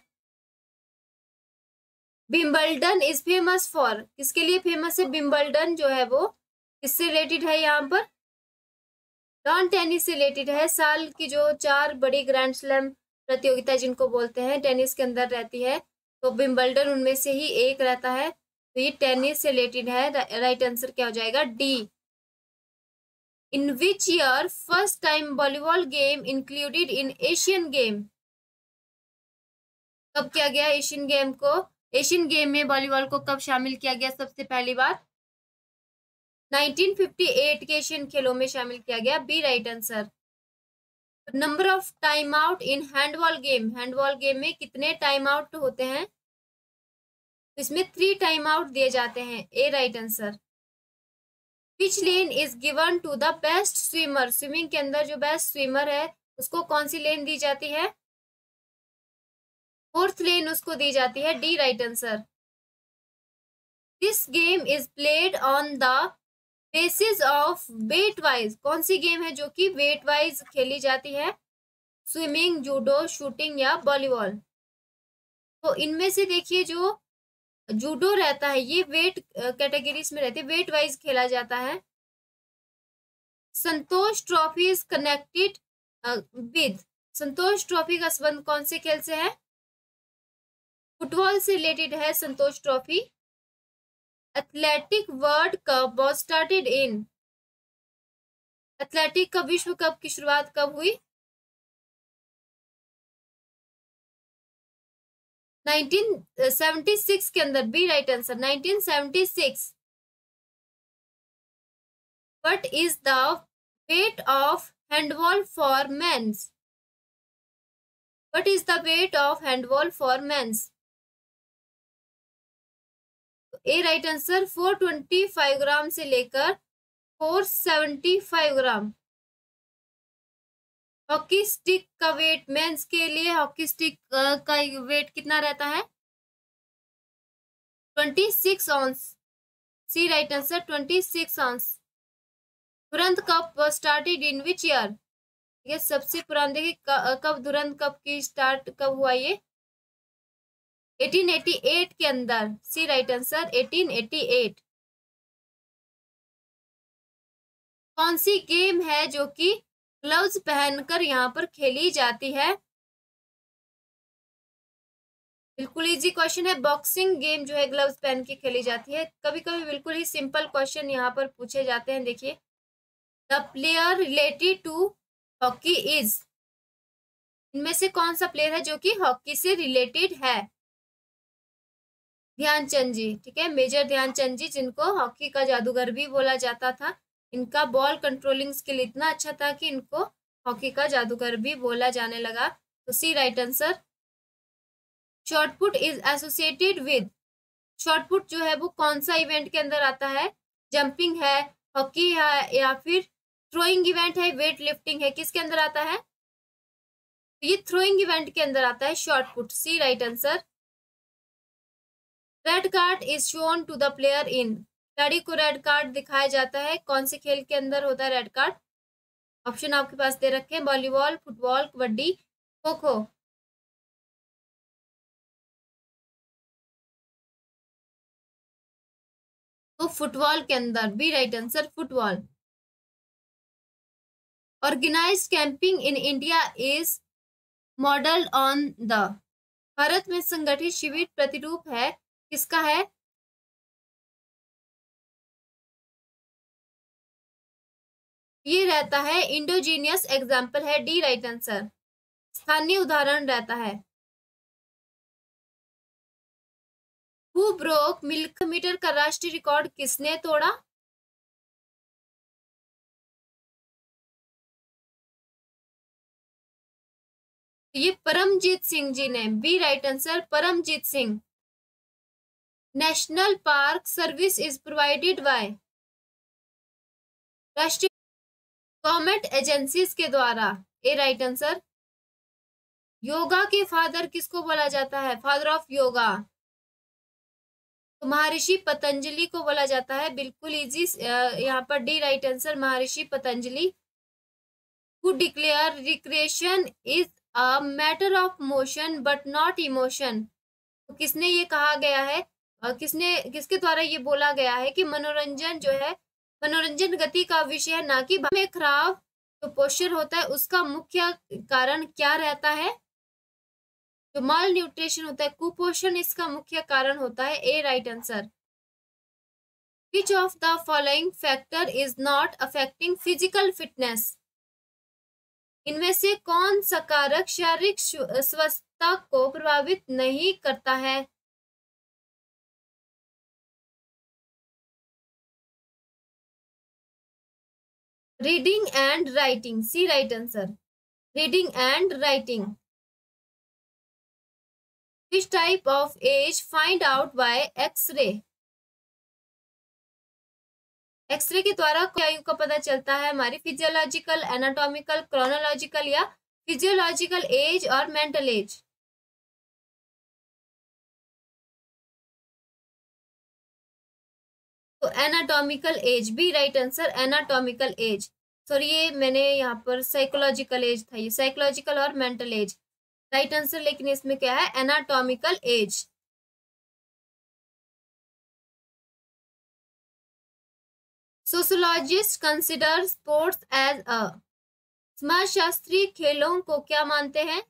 A: Wimbledon is famous for, किसके लिए फेमस है? विंबलडन जो है वो किससे रिलेटेड है? यहाँ पर लॉन टेनिस से रिलेटेड है। साल की जो चार बड़ी ग्रैंड स्लैम प्रतियोगिता जिनको बोलते हैं टेनिस के अंदर रहती है, तो विंबलडन उनमें से ही एक रहता है। तो ये टेनिस से रिलेटेड है। राइट आंसर क्या हो जाएगा? D. In which year first time volleyball game included in Asian game? कब किया गया एशियन गेम को? एशियन गेम में वॉलीबॉल को कब शामिल किया गया सबसे पहली बार? नाइनटीन फिफ्टी एट के एशियन खेलों में शामिल किया गया। B right answer. Number of time out in handball game, handball game में कितने टाइम आउट होते हैं? इसमें थ्री टाइम आउट दिए जाते हैं। A right answer. Which lane is given to the best swimmer? Swimming के अंदर जो बेस्ट स्विमर है उसको कौन सी लेन दी जाती है? फोर्थ लेन उसको दी जाती है। D right answer. This game is played on the basis of weight wise, कौन सी गेम है जो कि वेट वाइज खेली जाती है? स्विमिंग, जूडो, शूटिंग या वॉलीबॉल? तो इनमें से देखिए जो जूडो रहता है ये वेट कैटेगरीज में रहती है, वेट वाइज खेला जाता है। Santosh trophy is connected with, Santosh trophy का संबंध कौन से खेल से है? फुटबॉल से रिलेटेड है Santosh trophy. Athletic world cup was started in, athletic का विश्व कप की शुरुआत कब हुई? नाइनटीन सेवेंटी सिक्स के अंदर। B right answer, nineteen seventy six. What is the weight of handball for mens? What is the weight of handball for mens? A right answer, four twenty five gram से लेकर four seventy five gram. Hockey stick का weight, mens के लिए hockey stick का weight कितना रहता है? Twenty six ounces. C right answer, twenty six ounces. Durand cup started in which year? ये सबसे पुराना देखिए कब दुरंत कप की स्टार्ट कब हुआ? ये एटीन एटी एट के अंदर। C right answer, eighteen eighty eight. कौन सी गेम है जो कि ग्लव्स पहनकर यहाँ पर खेली जाती है? बिल्कुल इजी क्वेश्चन है। बॉक्सिंग गेम जो है ग्लव्स पहन के खेली जाती है। कभी कभी बिल्कुल ही सिंपल क्वेश्चन यहाँ पर पूछे जाते हैं। देखिए, the player related to hockey is, इनमें से कौन सा प्लेयर है जो कि हॉकी से रिलेटेड है? ध्यानचंद जी, ठीक है, मेजर ध्यानचंद जी, जिनको हॉकी का जादूगर भी बोला जाता था। इनका बॉल कंट्रोलिंग स्किल इतना अच्छा था कि इनको हॉकी का जादूगर भी बोला जाने लगा। तो C right answer. Shot put is associated with, shot put जो है वो कौन सा इवेंट के अंदर आता है? जंपिंग है, हॉकी है, या फिर थ्रोइंग इवेंट है, वेट लिफ्टिंग है, किसके अंदर आता है? ये थ्रोइंग इवेंट के अंदर आता है shot put. C right answer. Red card is shown to the player in, खिलाड़ी को रेड कार्ड दिखाया जाता है, कौन से खेल के अंदर होता है रेड कार्ड? ऑप्शन आपके पास दे रखे हैं, वॉलीबॉल, फुटबॉल, कबड्डी, खो खो। तो फुटबॉल के अंदर, B right answer, football. Organised camping in India is model on the, भारत में संगठित शिविर प्रतिरूप है, किसका है? ये रहता है इंडोजीनियस एग्जाम्पल है, डी राइट आंसर, स्थानीय उदाहरण रहता है। हु ब्रोक मिल्क मीटर का राष्ट्रीय रिकॉर्ड किसने तोड़ा? ये परमजीत सिंह जी ने, B right answer, Paramjit Singh. National park service is provided by, राष्ट्रीय गवर्नमेंट एजेंसीज के द्वारा, ए राइट आंसर। योगा के फादर किसको बोला जाता है? फादर ऑफ योगा, तो महर्षि पतंजलि को बोला जाता है। बिल्कुल इजी, यहाँ पर D right answer, Maharshi Patanjali. Who declare recreation is a matter of motion but not emotion, तो किसने ये कहा गया है, किसने किसके द्वारा ये बोला गया है कि मनोरंजन जो है, मनोरंजन गति का विषय है, ना कि में खराब जो पोस्चर होता है उसका मुख्य कारण क्या रहता है? जो माल न्यूट्रिशन होता है, कुपोषण, इसका मुख्य कारण होता है, A right answer. Which of the following factor is not affecting physical fitness, इनमें से कौन सा कारक शारीरिक स्वस्थता को प्रभावित नहीं करता है? Reading and writing, C right answer, reading and writing. Which type of age find out by x-ray, x-ray के द्वारा क्या आयु का पता चलता है हमारी? फिजियोलॉजिकल, एनाटॉमिकल, क्रोनोलॉजिकल या फिजियोलॉजिकल एज और मेंटल एज? तो anatomical age, B right answer, anatomical age. Sorry, ये मैंने यहाँ पर साइकोलॉजिकल एज था, ये साइकोलॉजिकल और मेंटल एज राइट आंसर, लेकिन इसमें क्या है? Anatomical age. Sociologist consider sports as a, समाजशास्त्री खेलों को क्या मानते हैं?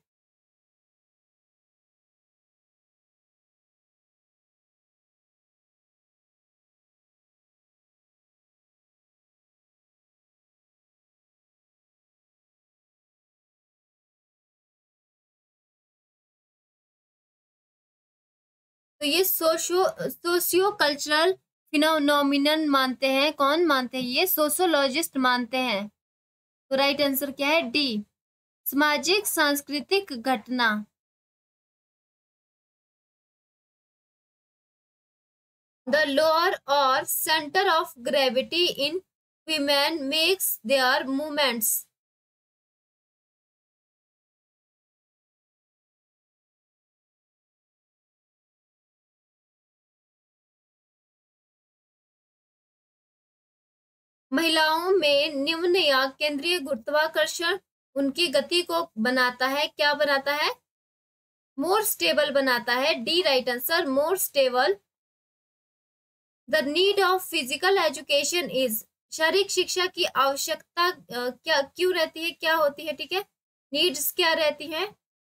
A: तो ये सोशियो सोशियो कल्चरल फिनोमिनन मानते हैं, कौन मानते हैं? ये सोशियोलॉजिस्ट मानते हैं। तो राइट आंसर क्या है? डी, सामाजिक सांस्कृतिक घटना। द लोअर और centre of gravity in women makes their movements, महिलाओं में निम्न या केंद्रीय गुरुत्वाकर्षण उनकी गति को बनाता है, क्या बनाता है? मोर स्टेबल बनाता है, D right answer, more stable. The need of physical education is, शारीरिक शिक्षा की आवश्यकता अ, क्या क्यों रहती है, क्या होती है, ठीक है, नीड्स क्या रहती हैं?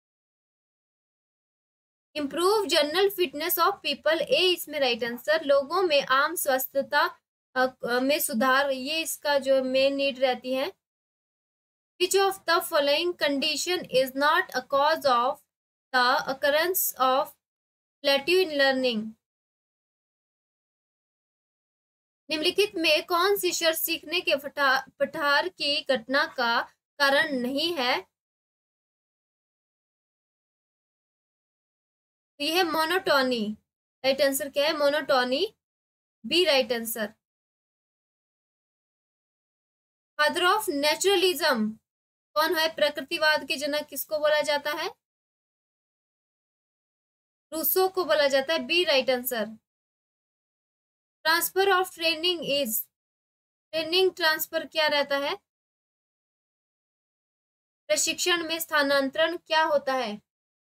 A: Improve general fitness of people, A इसमें राइट आंसर। लोगों में आम स्वस्थता अ, अ, में सुधार, ये इसका जो मेन नीड रहती है। Which of the following condition is not a cause of the occurrence of plateau in learning? निम्नलिखित में कौन सी शर्त सीखने के पठार की घटना का कारण नहीं है? तो यह है मोनोटोनी। राइट आंसर क्या है? Monotony, B right answer. Father of naturalism कौन है? प्रकृतिवाद के जनक किसको बोला जाता है? रूसो को बोला जाता है, B right answer. Transfer of training is, training transfer क्या रहता है? प्रशिक्षण में स्थानांतरण क्या होता है?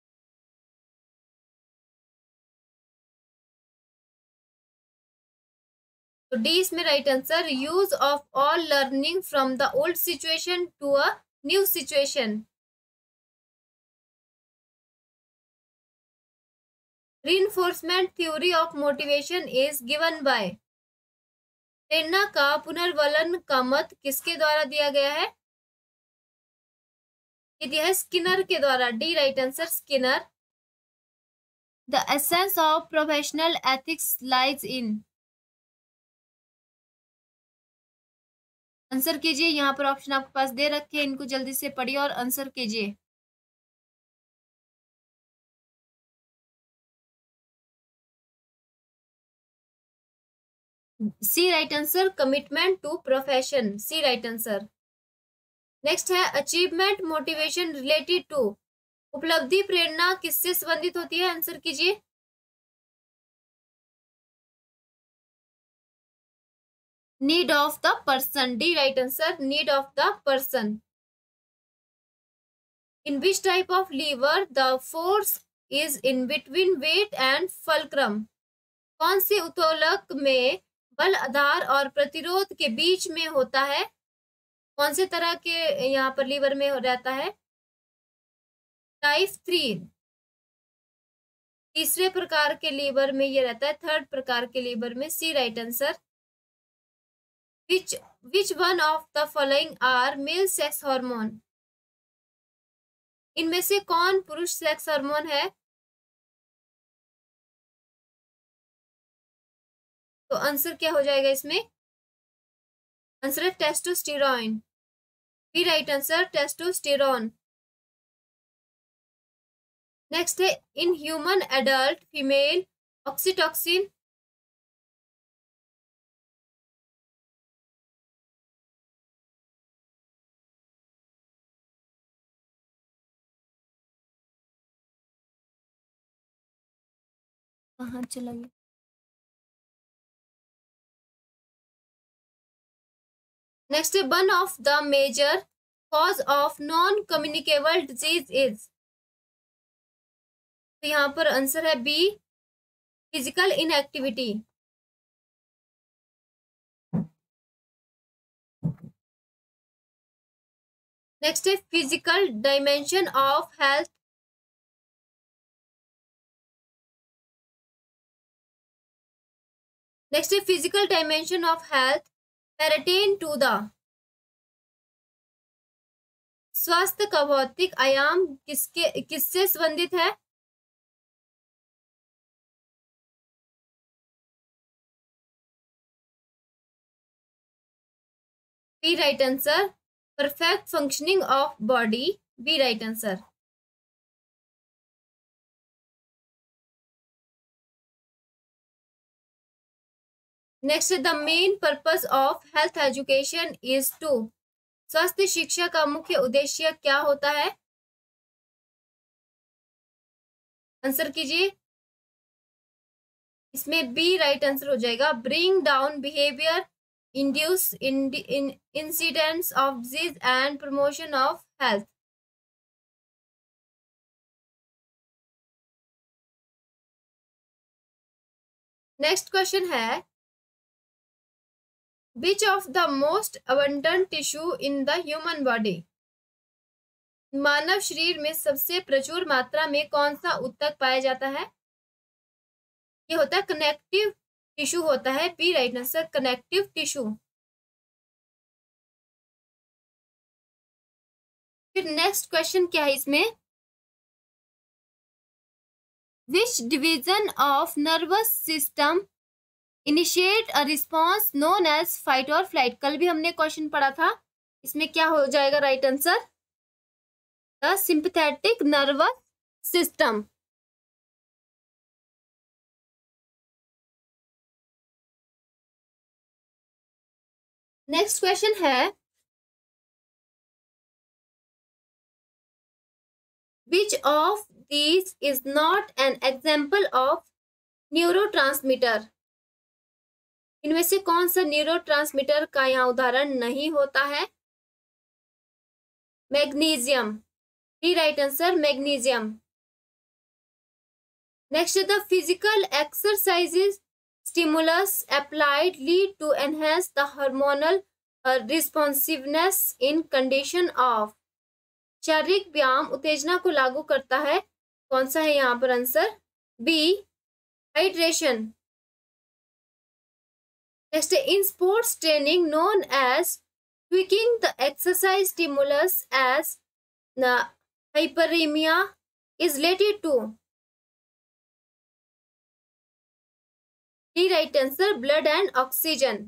A: तो डी इसमें right answer. Use of all learning from the old situation to a new situation. reinforcement theory of motivation is given by, प्रेरणा का पुनर्वलन का मत किसके द्वारा दिया गया है? ये दिया है स्किनर के द्वारा, D right answer, Skinner. The essence of professional ethics lies in, answer कीजिए। यहाँ पर ऑप्शन आपके पास दे रखे हैं, इनको जल्दी से पढ़िए और आंसर कीजिए। C right answer, commitment to profession, C right answer. Next है अचीवमेंट मोटिवेशन रिलेटेड टू, उपलब्धि प्रेरणा किससे संबंधित होती है? आंसर कीजिए। Need of the person, D right answer, need of the person. In which type of lever the force is in between weight and fulcrum, कौन से उत्तोलक में बल आधार और प्रतिरोध के बीच में होता है? कौन से तरह के यहाँ पर लीवर में रहता है? टाइप थ्री, तीसरे प्रकार के लीवर में ये रहता है, थर्ड प्रकार के लीवर में, C right answer. Which which one of the following are male sex hormone, इनमें से कौन पुरुष सेक्स हार्मोन है? तो आंसर क्या हो जाएगा इसमें? आंसर है testosterone, B right answer, testosterone. Next है in human adult female oxytocin, कहाँ चला गया? नेक्स्ट है one of the major cause of non communicable disease is, तो यहाँ पर आंसर है बी, फिजिकल इनएक्टिविटी। नेक्स्ट है physical dimension of health, next है physical dimension of health pertain to the, स्वास्थ्य का भौतिक आयाम किसके किससे संबंधित है? B right answer, perfect functioning of body, B right answer. Next the main purpose of health education is to, स्वास्थ्य शिक्षा का मुख्य उद्देश्य क्या होता है? आंसर कीजिए। इसमें बी राइट आंसर हो जाएगा, bring down behaviour, induce incidents of disease and promotion of health. Next question है which of the most abundant tissue in the human body, मानव शरीर में सबसे प्रचुर मात्रा में कौन सा ऊतक पाया जाता है? ये होता है कनेक्टिव टिश्यू होता है। B right answer, connective tissue. फिर नेक्स्ट क्वेश्चन क्या है इसमें, which division of nervous system initiate a response known as fight और फ्लाइट। कल भी हमने क्वेश्चन पढ़ा था, इसमें क्या हो जाएगा right answer, the sympathetic nervous system. Next question है, which of these is not an example of neurotransmitter. इनमें से कौन सा न्यूरोट्रांसमीटर का यहाँ उदाहरण नहीं होता है? Magnesium. D right answer, magnesium. Next, the physical exercises stimulus applied lead to enhance the hormonal responsiveness in condition of. शारीरिक व्यायाम उत्तेजना को लागू करता है, कौन सा है यहाँ पर answer? B, hydration. Next, in sports training known as tweaking the exercise stimulus as hyperemia is related to. D right answer, blood and oxygen.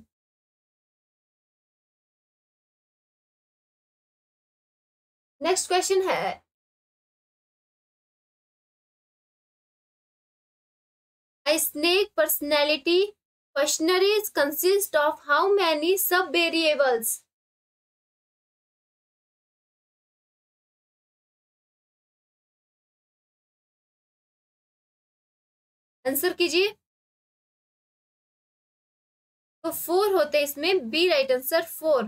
A: Next question है, a snake personality questionnaires consist of how many sub variables? Answer कीजिए। तो four होते हैं इसमें, B right answer, four.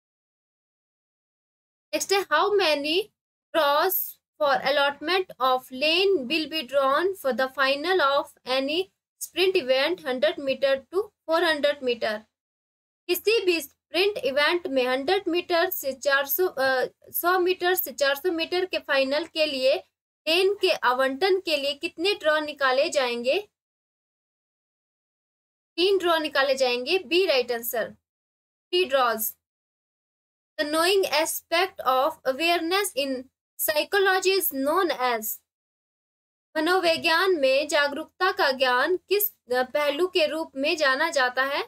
A: Next है, how many draws for allotment of lane will be drawn for the final of any sprint event hundred metre to four hundred metre. किसी भी sprint event में hundred metre से चार सौ सौ metre से चार सौ मीटर के फाइनल के लिए लेन के आवंटन के लिए कितने ड्रॉ निकाले जाएंगे? तीन ड्रॉ निकाले जाएंगे, B right answer, three draws. The knowing aspect of awareness in psychology is known as. मनोविज्ञान में जागरूकता का ज्ञान किस पहलू के रूप में जाना जाता है?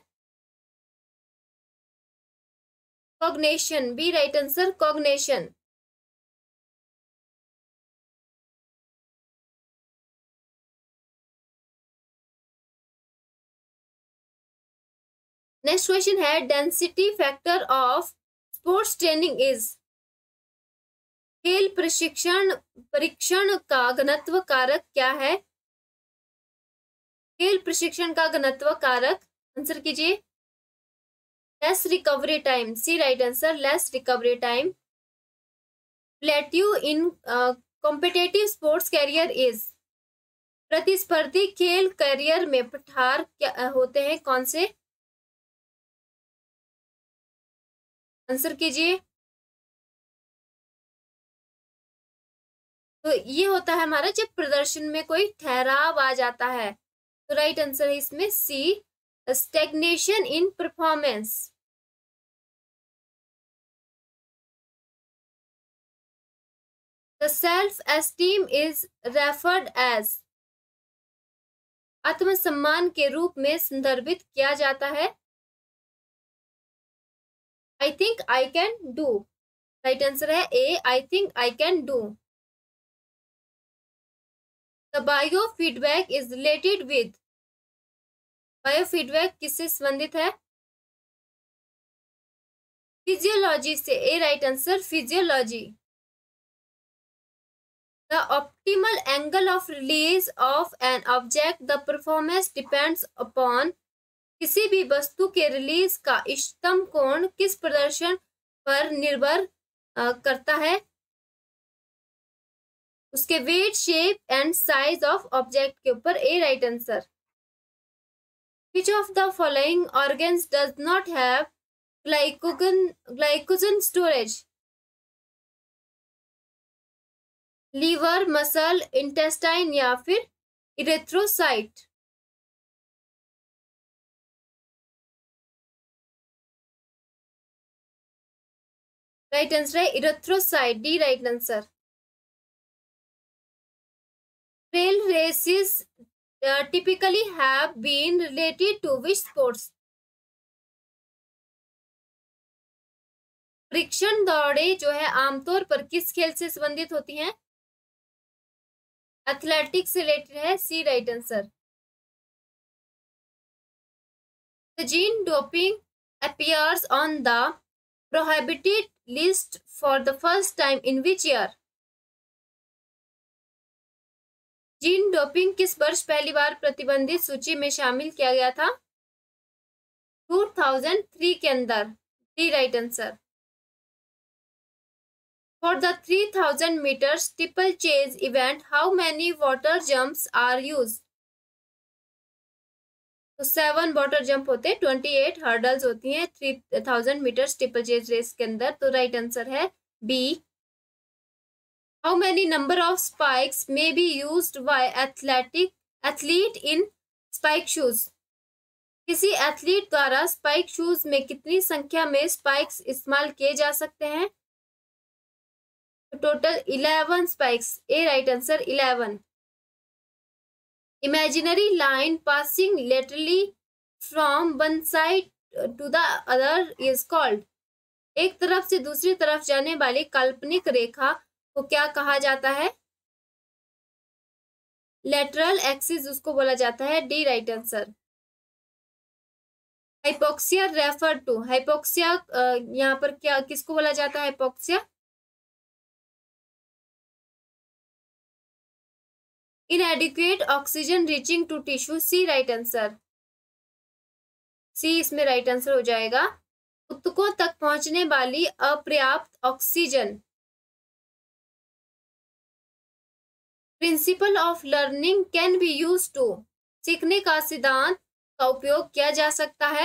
A: Cognition, B right answer, cognition. Next question है, density factor of sports training is. खेल प्रशिक्षण परीक्षण का घनत्व कारक क्या है? खेल प्रशिक्षण का घनत्व कारक, आंसर कीजिए। Less recovery time, C right answer, less recovery time. Plateau in competitive sports career is. प्रतिस्पर्धी खेल करियर में पठार क्या होते हैं, कौन से? आंसर कीजिए। तो ये होता है हमारा जब प्रदर्शन में कोई ठहराव आ जाता है। तो राइट आंसर है इसमें C, stagnation in performance. The self esteem is referred as. आत्मसम्मान के रूप में संदर्भित किया जाता है। I think I can do, right answer है A, I think I can do. The biofeedback is related with। Biofeedback किससे संबंधित है? फिजियोलॉजी से, A right answer, physiology. The optimal angle of release of an object, the performance depends upon। किसी भी वस्तु के release का इष्टतम कोण किस प्रदर्शन पर निर्भर करता है? उसके weight, shape and size of object के ऊपर, A right answer. Which of the following organs does not have glycogen glycogen storage, liver, muscle, intestine या फिर इरेथ्रोसाइट। राइट आंसर है erythrocyte, D right answer. Trail races typically have been related to which sports? फ्रिक्शन दौड़े जो है आमतौर पर किस खेल से संबंधित होती हैं? एथलेटिक्स से रिलेटेड है, C right answer. The gene doping appears on the prohibited list for the first time in which year? Gene doping किस वर्ष पहली बार प्रतिबंधित सूची में शामिल किया गया था? दो हज़ार तीन के अंदर, D right answer. For the three thousand meters steeplechase event, how many water jumps are used? तो सेवन वाटर जंप होते हैं, ट्वेंटी एट हर्डल्स होती हैं three thousand metre steeplechase race के अंदर, तो राइट आंसर है B. How many number of spikes may be used by athletic athlete in spike shoes? किसी एथलीट द्वारा स्पाइक शूज में कितनी संख्या में स्पाइक्स इस्तेमाल किए जा सकते हैं? Total eleven spikes, A right answer eleven. Imaginary line passing laterally from one side to the other is called. एक तरफ से दूसरी तरफ जाने वाली काल्पनिक रेखा को क्या कहा जाता है? लेटरल एक्सिस उसको बोला जाता है, D right answer. Hypoxia refer to, hypoxia यहाँ पर क्या किसको बोला जाता है? Hypoxia inadequate oxygen reaching to tissue, C right answer. C इसमें राइट आंसर हो जाएगा। ऊतकों तक पहुंचने वाली अपर्याप्त oxygen. Principle of learning can be use to, सीखने का सिद्धांत का उपयोग किया जा सकता है?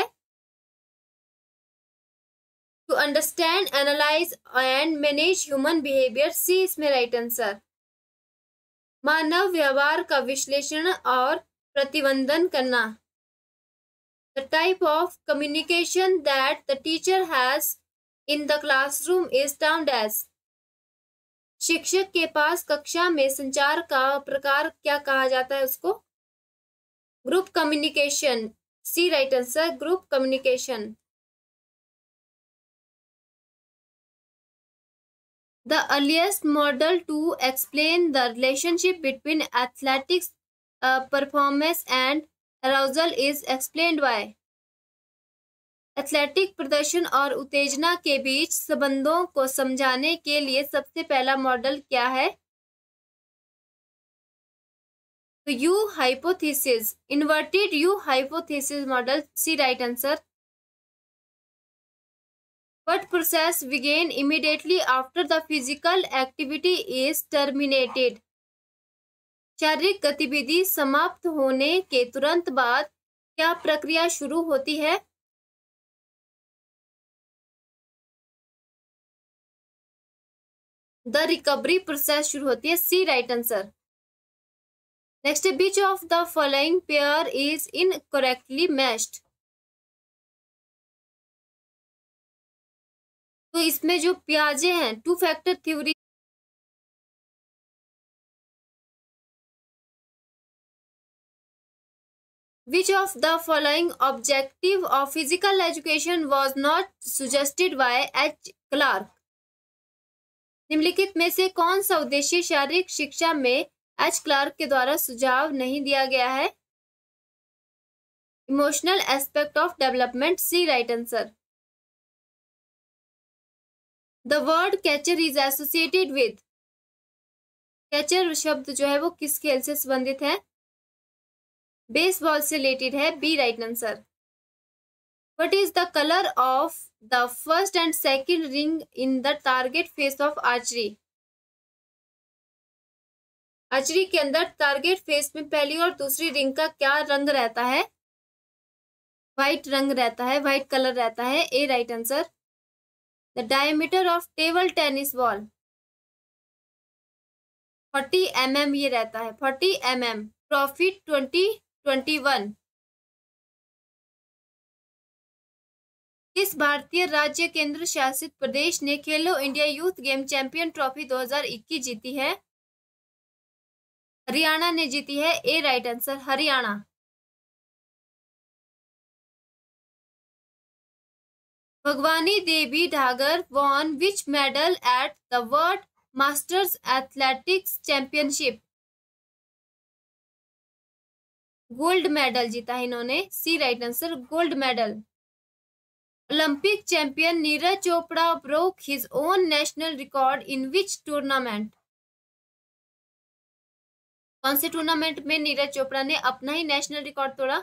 A: To understand, analyse and manage human behaviour, C इसमें राइट आंसर। मानव व्यवहार का विश्लेषण और प्रतिबंधन करना। The type of communication that the teacher has in the classroom is termed as. शिक्षक के पास कक्षा में संचार का प्रकार क्या कहा जाता है उसको? Group communication, C right answer, group communication. The earliest model to explain the relationship between athletics performance and arousal is explained by. Athletic प्रदर्शन और उत्तेजना के बीच संबंधों को समझाने के लिए सबसे पहला मॉडल क्या है? तो U hypothesis, inverted U hypothesis model, C right answer. What process began immediately after the physical activity is terminated? शारीरिक गतिविधि समाप्त होने के तुरंत बाद क्या प्रक्रिया शुरू होती है? द रिकवरी प्रोसेस शुरू होती है, C right answer. Next, which of the following pair is incorrectly matched. तो इसमें जो प्याजे हैं, two factor theory, which of the following objective of physical education was not suggested by H. Clarke? निम्नलिखित में से कौन सा उद्देश्य शारीरिक शिक्षा में एच क्लार्क के द्वारा सुझाव नहीं दिया गया है? Emotional aspect of development, C right answer. The word catcher is associated with. Catcher शब्द जो है वो किस खेल से संबंधित है? बेसबॉल से रिलेटेड है, B right answer. What is the colour of the first and second ring in the target face of archery? Archery के अंदर टारगेट फेस में पहली और दूसरी रिंग का क्या रंग रहता है? व्हाइट रंग रहता है, व्हाइट कलर रहता है, A right answer. The diameter of table tennis ball forty M M ये रहता है, फोर्टी एम एम। प्रॉफिट ट्वेंटी ट्वेंटी वन किस भारतीय राज्य केंद्र शासित प्रदेश ने खेलो India youth game champion trophy दो हज़ार इक्कीस जीती है? हरियाणा ने जीती है, A right answer, Haryana. Bhagwani Devi Dagar won which medal at the world masters athletics championship? Gold medal जीता है इन्होंने, सी right answer, gold medal. Olympic champion Neeraj Chopra broke his own national record in which tournament? कौन से टूर्नामेंट में नीरज चोपड़ा ने अपना ही नेशनल रिकॉर्ड तोड़ा?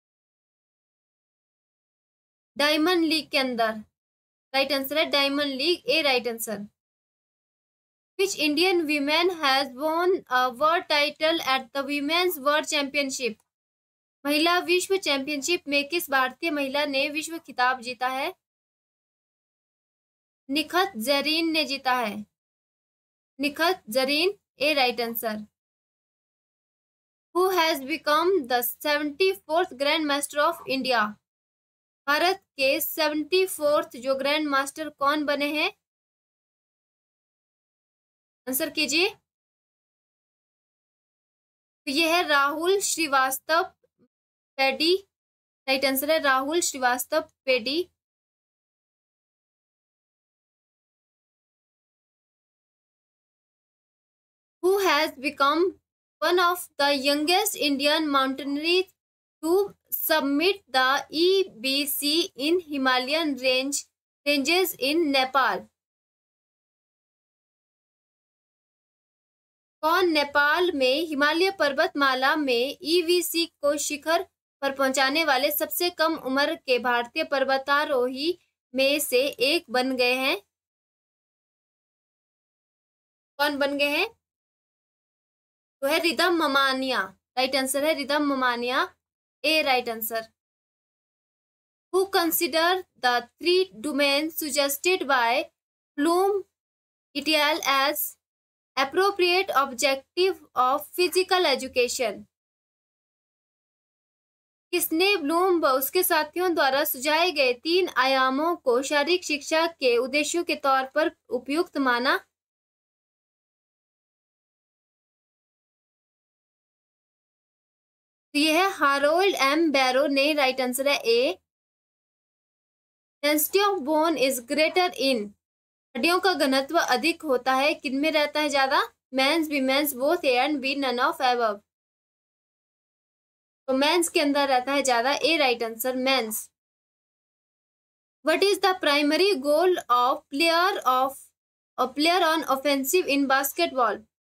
A: डायमंड लीग के अंदर, राइट आंसर है diamond league, A right answer. Which Indian woman has won a world title at the Women's World Championship? महिला विश्व चैंपियनशिप में किस भारतीय महिला ने विश्व खिताब जीता है? निखत जरीन ने जीता है, Nikhat Zareen, A right answer. Who has become the seventy fourth grand master of India? Bharat के सेवेंटी फोर्थ जो ग्रैंड मास्टर कौन बने हैं? आंसर कीजिए। तो ये है राहुल श्रीवास्तव पेडी, राइट आंसर है राहुल श्रीवास्तव पेडी। Who has become one of the youngest Indian mountaineers to submit the E B C in Himalayan range ranges in Nepal? कौन नेपाल में हिमालय पर्वतमाला में ई वी सी को शिखर पर पहुंचाने वाले सबसे कम उम्र के भारतीय पर्वतारोही में से एक बन गए हैं? कौन बन गए हैं? तो है रिदम ममानिया, राइट आंसर है Ridam Mamania, A right answer. Who consider the three domains suggested by Bloom et al. As appropriate objective of physical education? किसने ब्लूम व उसके साथियों द्वारा सुझाए गए तीन आयामों को शारीरिक शिक्षा के उद्देश्यों के तौर पर उपयुक्त माना? तो यह है हारोल्ड एम बैरो ने, राइट आंसर है A. Density of bone is greater in, हड्डियों का घनत्व अधिक होता है किनमें रहता है ज्यादा? Men's, women's, both, A and B, none of above. तो मेंस के अंदर रहता है ज्यादा, A right answer, men's. What is the primary goal of player of a player on offensive in basketball?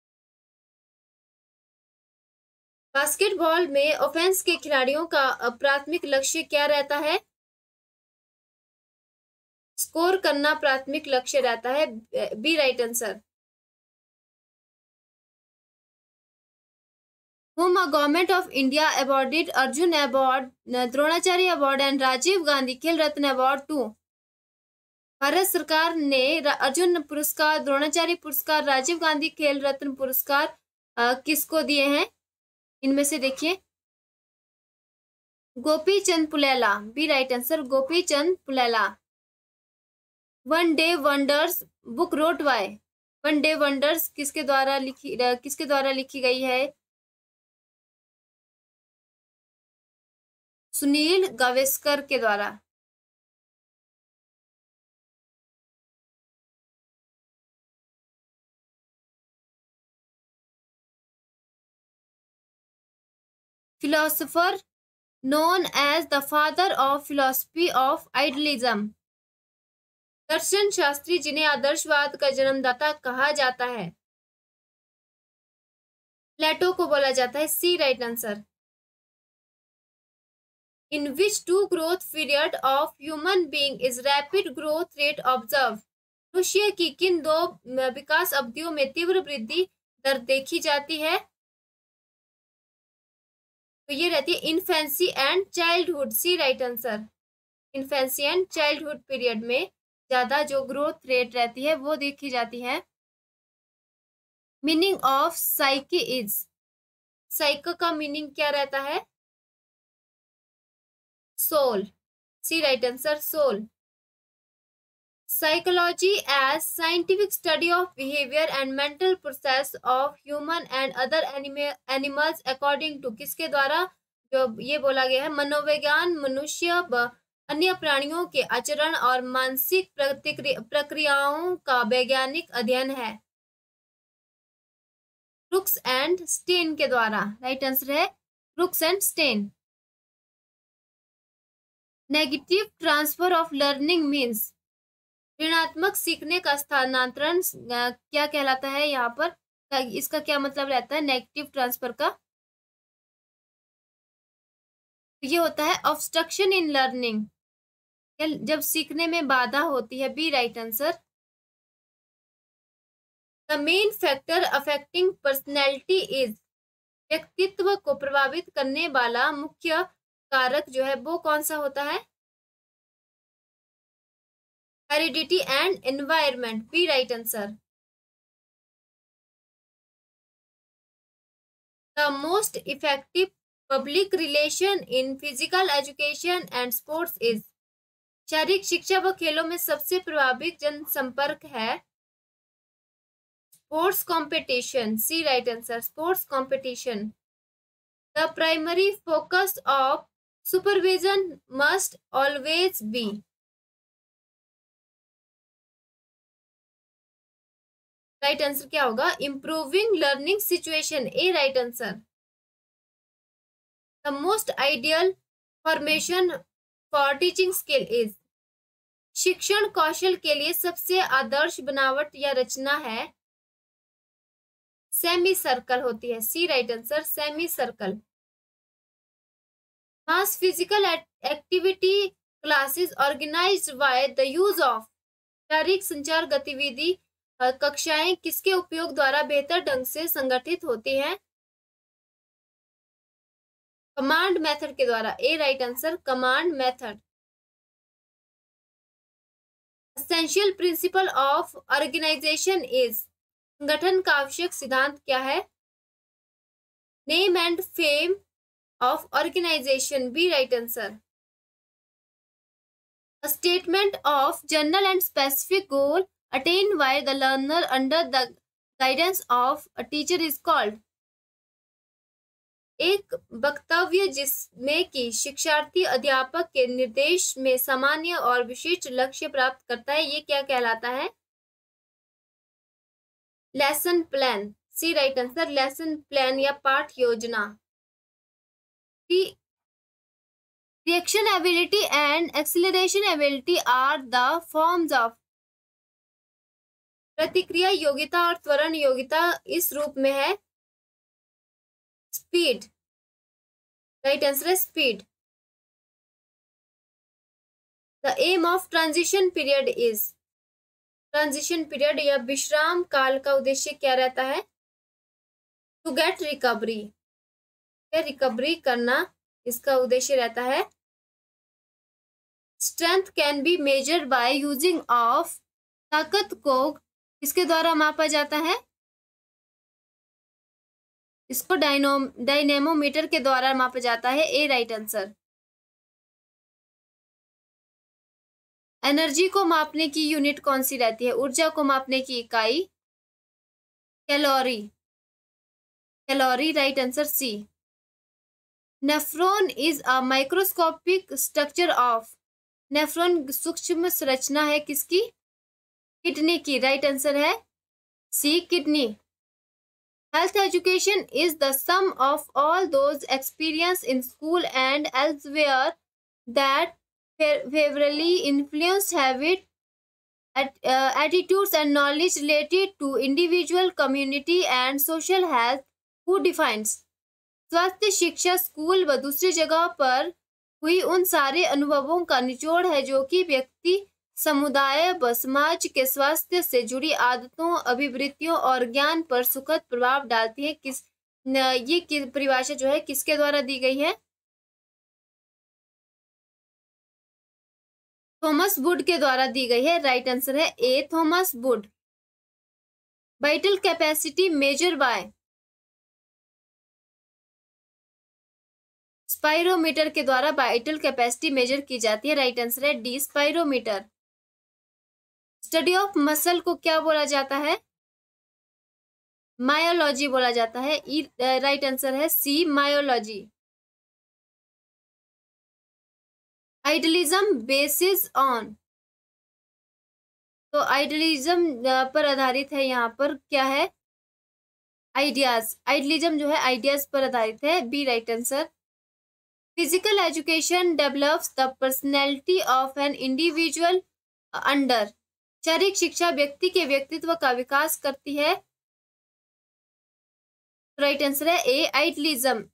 A: Basketball में ऑफेंस के खिलाड़ियों का प्राथमिक लक्ष्य क्या रहता है? स्कोर करना प्राथमिक लक्ष्य रहता है, B right answer. Whom a government of India awarded Arjun Award, Dronacharya award and Rajiv Gandhi Khel Ratna award to? Bharat सरकार ने अर्जुन पुरस्कार, द्रोणाचार्य पुरस्कार, राजीव गांधी खेल रत्न पुरस्कार किसको दिए हैं? इनमें से देखिए। Gopi Chand Pullela, B right answer, Gopi Chand Pullela. One day wonders book wrote by, one day wonders किसके द्वारा लिखी किसके द्वारा लिखी गई है? सुनील गावस्कर के द्वारा। Philosopher known as the father of philosophy of idealism? दर्शन शास्त्री जिन्हें आदर्शवाद का जन्मदाता कहा जाता है? प्लेटो को बोला जाता है, C right answer. In which two growth period of human being is rapid growth rate observed? मनुष्य की किन दो विकास अवधियों में तीव्र वृद्धि दर देखी जाती है? तो ये रहती है infancy and childhood, C right answer. Infancy and childhood period में ज्यादा जो ग्रोथ रेट रहती है वो देखी जाती है। Meaning of psyche is, psycho का मीनिंग क्या रहता है? Soul, C right answer, soul. Psychology as scientific study of behavior and mental process of human and other animal animals according to, किसके द्वारा जो ये बोला गया है? मनोविज्ञान मनुष्य व अन्य प्राणियों के आचरण और मानसिक प्रक्रियाओं का वैज्ञानिक अध्ययन है। क्रुक्स एंड स्टेन के द्वारा, राइट आंसर है Crooks and Stein. Negative transfer of learning means, ऋणात्मक सीखने का स्थानांतरण क्या कहलाता है? यहाँ पर इसका क्या मतलब रहता है नेगेटिव ट्रांसफर का? ये होता है ऑब्स्ट्रक्शन इन लर्निंग, जब सीखने में बाधा होती है, B right answer. The main factor affecting personality is, व्यक्तित्व को प्रभावित करने वाला मुख्य कारक जो है वो कौन सा होता है? Heredity and environment, B right answer. The most effective public relation in physical education and sports is, शारीरिक शिक्षा व खेलों में सबसे प्रभावित जनसंपर्क है sports competition, C right answer, sports competition. The primary focus of supervision must always be, right answer क्या होगा? Improving learning situation, A right answer. The most ideal formation for teaching skill is, शिक्षण कौशल के लिए सबसे आदर्श बनावट या रचना है सेमी सर्कल होती है, C right answer, semi circle. Mass physical activity classes organized by the use of, शारीरिक संचार गतिविधि कक्षाएं किसके उपयोग द्वारा बेहतर ढंग से संगठित होती हैं? कमांड मेथड के द्वारा, A right answer, command method. Essential principle of organization is, संगठन का आवश्यक सिद्धांत क्या है? Name and fame of organization, B right answer. A statement of general and specific goal attained by the learner under the guidance of a teacher is called, एक वक्तव्य जिसमें कि शिक्षार्थी अध्यापक के निर्देश में सामान्य और विशिष्ट लक्ष्य प्राप्त करता है, ये क्या कहलाता है? Lesson plan, C right answer, lesson plan या पाठ योजना। Reaction ability and acceleration ability are the forms of, प्रतिक्रिया योग्यता और त्वरण योग्यता इस रूप में है स्पीड, राइट आंसर है speed. The aim of transition period is, transition period या विश्राम काल का उद्देश्य क्या रहता है? टू गेट रिकवरी, रिकवरी करना इसका उद्देश्य रहता है। Strength can be measured by using of, ताकत को किसके द्वारा मापा जाता है? इसको डायनो डायनेमोमीटर के द्वारा मापा जाता है, ए राइट आंसर। एनर्जी को मापने की यूनिट कौन सी रहती है? ऊर्जा को मापने की इकाई calorie, calorie right answer C. Nephron is a microscopic structure of, nephron सूक्ष्म संरचना है किसकी? किडनी की, राइट आंसर है C, kidney. Health education is the sum of all those experience in school and elsewhere that favorably influenced habit, at, uh, attitudes and knowledge related to individual, community and social health. Who defines, स्वास्थ्य शिक्षा school व दूसरी जगह पर हुई उन सारे अनुभवों का निचोड़ है जो कि व्यक्ति, समुदाय व समाज के स्वास्थ्य से जुड़ी आदतों, अभिवृत्तियों और ज्ञान पर सुखद प्रभाव डालती है। किस ये कि, परिभाषा जो है किसके द्वारा दी गई है? थॉमस वुड के द्वारा दी गई है। राइट आंसर है A, Thomas Wood. Vital capacity measure by, spirometer के द्वारा वाइटल कैपेसिटी मेजर की जाती है। राइट आंसर है D, spirometer. Study of muscle को क्या बोला जाता है? मायोलॉजी बोला जाता है। राइट आंसर है C, myology. Idealism basis on, तो आइडियलिज्म पर आधारित है, यहाँ पर क्या है? आइडियाज। आइडियलिज्म जो है आइडियाज पर आधारित है, B right answer. Physical education develops the personality of an individual under, शारीरिक शिक्षा व्यक्ति के व्यक्तित्व का विकास करती है। राइट आंसर है ए, आइडियलिज्म।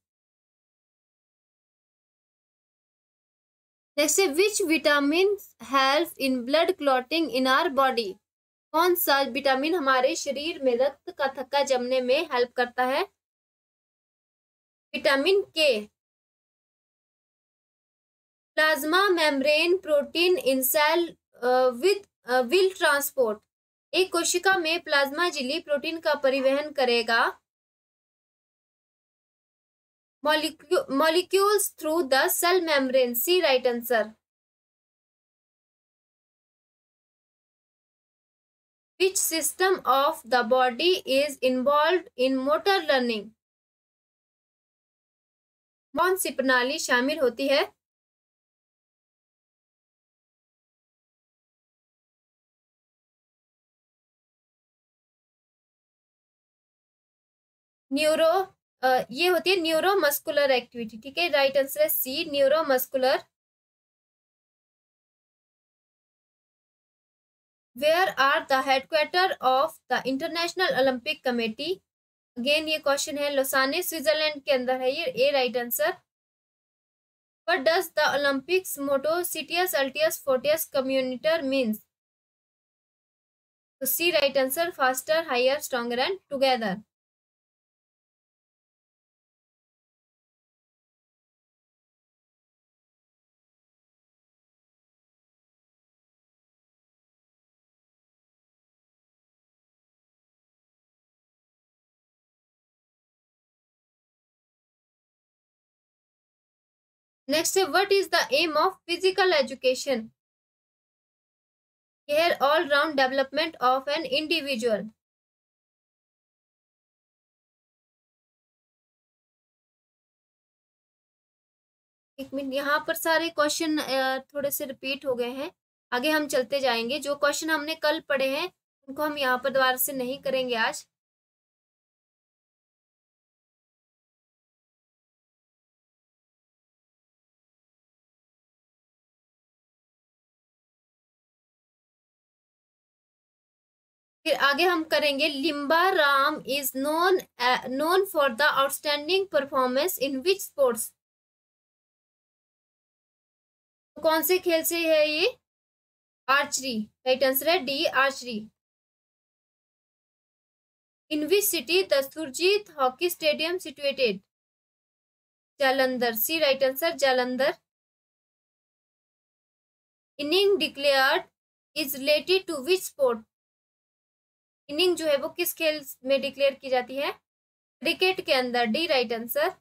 A: नेक्स्ट है which vitamin help in blood clotting in our body, कौन सा विटामिन हमारे शरीर में रक्त का थक्का जमने में हेल्प करता है? Vitamin K. Plasma membrane protein in cell with will transport, एक कोशिका में प्लाज्मा झिल्ली प्रोटीन का परिवहन करेगा। Molecules through the cell membrane, C right answer. Which system of the body is involved in motor learning, कौन सी प्रणाली शामिल होती है? न्यूरो, ये होती है न्यूरोमस्कुलर एक्टिविटी। ठीक है, राइट आंसर है C, neuromuscular. Where are the headquarter of the International Olympic Committee, again ये क्वेश्चन है, लोसाने स्विट्जरलैंड के अंदर है ये, A right answer. What does the Olympics motto citius altius fortius communiter means, तो C right answer, faster higher stronger and together. Next है what is the aim of physical education, care all round development of an individual. एक minute, यहाँ पर सारे question थोड़े से repeat हो गए हैं, आगे हम चलते जाएंगे। जो क्वेश्चन हमने कल पढ़े हैं उनको हम यहाँ पर दोबारा से नहीं करेंगे आज। फिर आगे हम करेंगे Limba Ram is known known for the outstanding performance in which sports, कौन से खेल से है ये? आर्चरी, राइट आंसर है D, archery. In which city the Surjit hockey stadium situated, Jalandhar, C right answer, Jalandhar. Inning declared is related to which sport, inning जो है वो किस खेल में डिक्लेयर की जाती है? क्रिकेट के अंदर, D right answer.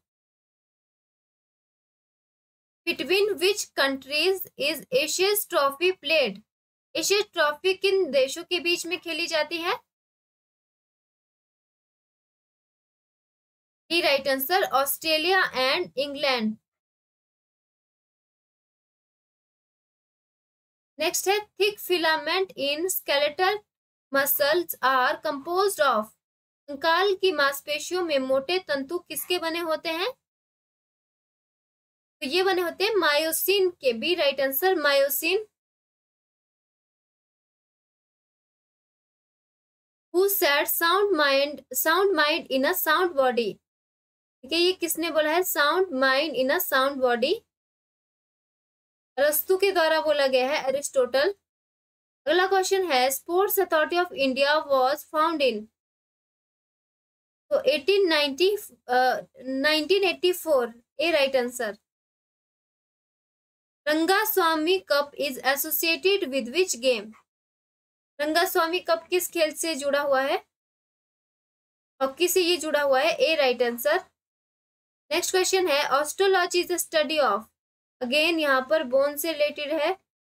A: Between which countries is Ashes trophy played, Ashes trophy किन देशों के बीच में खेली जाती है? D right answer, Australia and England. Next है thick filament in skeletal muscles are composed of, कंकाल की मांसपेशियों में मोटे तंतु किसके बने होते हैं? तो ये बने होते हैं मायोसिन के, B right answer, myosin. Who said sound mind sound mind in a sound body, ठीक है, ये किसने बोला है sound mind in a sound body? अरस्तु के द्वारा बोला गया है, एरिस्टोटल। अगला क्वेश्चन है sports authority of India was found in, तो eighteen ninety nineteen eighty four, A right answer. Rangaswamy cup is associated with which game? Rangaswamy cup किस खेल से जुड़ा हुआ है? हॉकी से ये जुड़ा हुआ है, A right answer. Next question है osteology is the study of, again यहाँ पर बोन से रिलेटेड है।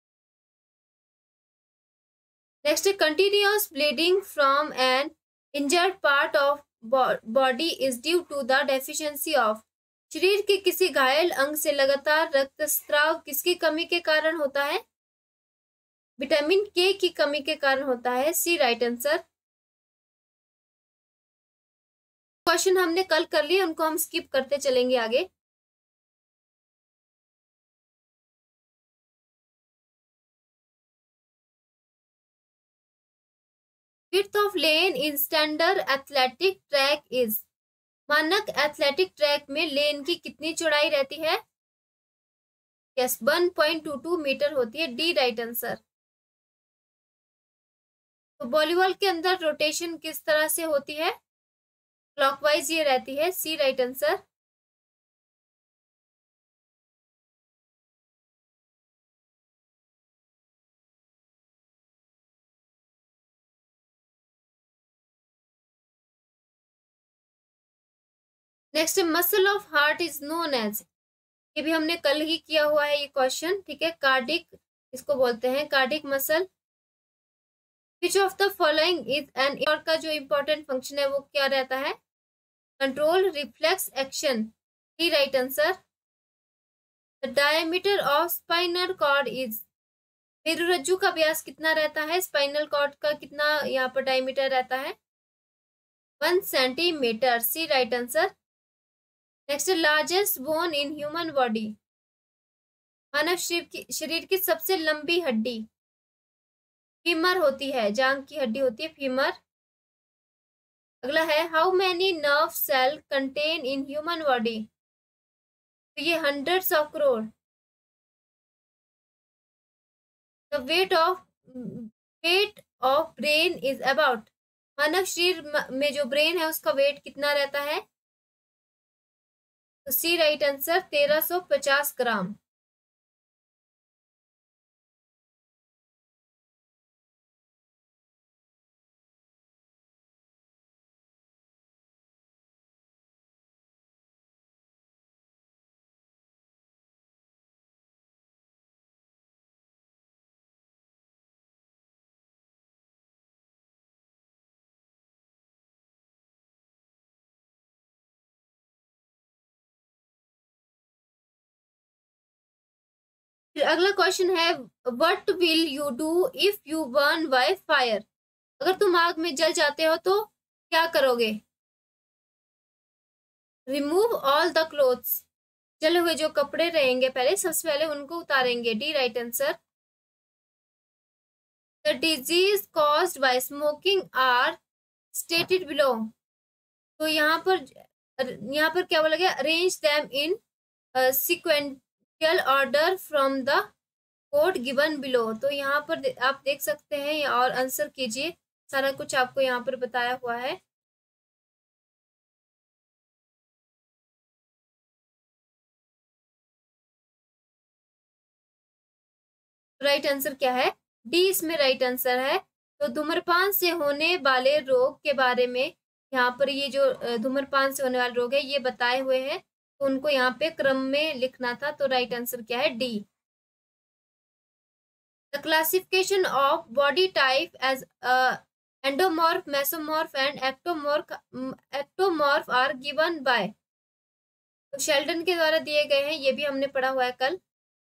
A: नेक्स्ट है continuous bleeding from an injured part of body is due to the deficiency of, शरीर के किसी घायल अंग से लगातार रक्तस्राव किसकी कमी के कारण होता है? विटामिन के की कमी के कारण होता है, सी राइट आंसर। क्वेश्चन हमने कल कर लिए, उनको हम स्किप करते चलेंगे आगे। Width of lane in standard athletic track is, मानक एथलेटिक ट्रैक में लेन की कितनी चौड़ाई रहती है? Yes, one point two two meter होती है, डी राइट आंसर। तो वॉलीबॉल के अंदर रोटेशन किस तरह से होती है? क्लॉकवाइज ये रहती है, C right answer. Next muscle of heart is known as, ये भी हमने कल ही किया हुआ है ये क्वेश्चन, ठीक है। कार्डिक इसको बोलते हैं, cardiac muscle. Which of the following is an, और का जो इंपॉर्टेंट फंक्शन है वो क्या रहता है? Control reflex action, D right answer. The diameter of spinal cord is, मेरुरज्जु का व्यास कितना रहता है? स्पाइनल कॉर्ड का कितना यहाँ पर डायमीटर रहता है? One centimeter, C right answer. Next largest bone in human body, मानव शरीर की शरीर की सबसे लंबी हड्डी फीमर होती है, जांग की हड्डी होती है फीमर। अगला है how many nerve cell contain in human body, तो ये hundreds of crore. The weight of weight of brain is about, मानव शरीर में जो ब्रेन है उसका वेट कितना रहता है? तो सी राइट आंसर, तेरह सौ पचास ग्राम। फिर अगला क्वेश्चन है what will you do if you burn by fire, अगर तुम आग में जल जाते हो तो क्या करोगे? रिमूव ऑल द क्लोथ्स, जले हुए जो कपड़े रहेंगे पहले सबसे पहले उनको उतारेंगे, D right answer. The disease caused by smoking are stated below, तो यहाँ पर यहाँ पर क्या बोला गया? Arrange them in sequential order from the code given below, तो यहाँ पर दे, आप देख सकते हैं और आंसर कीजिए, सारा कुछ आपको यहाँ पर बताया हुआ है। राइट आंसर क्या है? डी इसमें राइट आंसर है। तो धूम्रपान से होने वाले रोग के बारे में यहाँ पर ये जो धूम्रपान से होने वाले रोग है ये बताए हुए हैं, तो उनको यहाँ पे क्रम में लिखना था, तो राइट आंसर क्या है? D. The classification of body type as endomorph, mesomorph and ectomorph ectomorph are given by, तो शेल्डन के द्वारा दिए गए हैं, ये भी हमने पढ़ा हुआ है कल।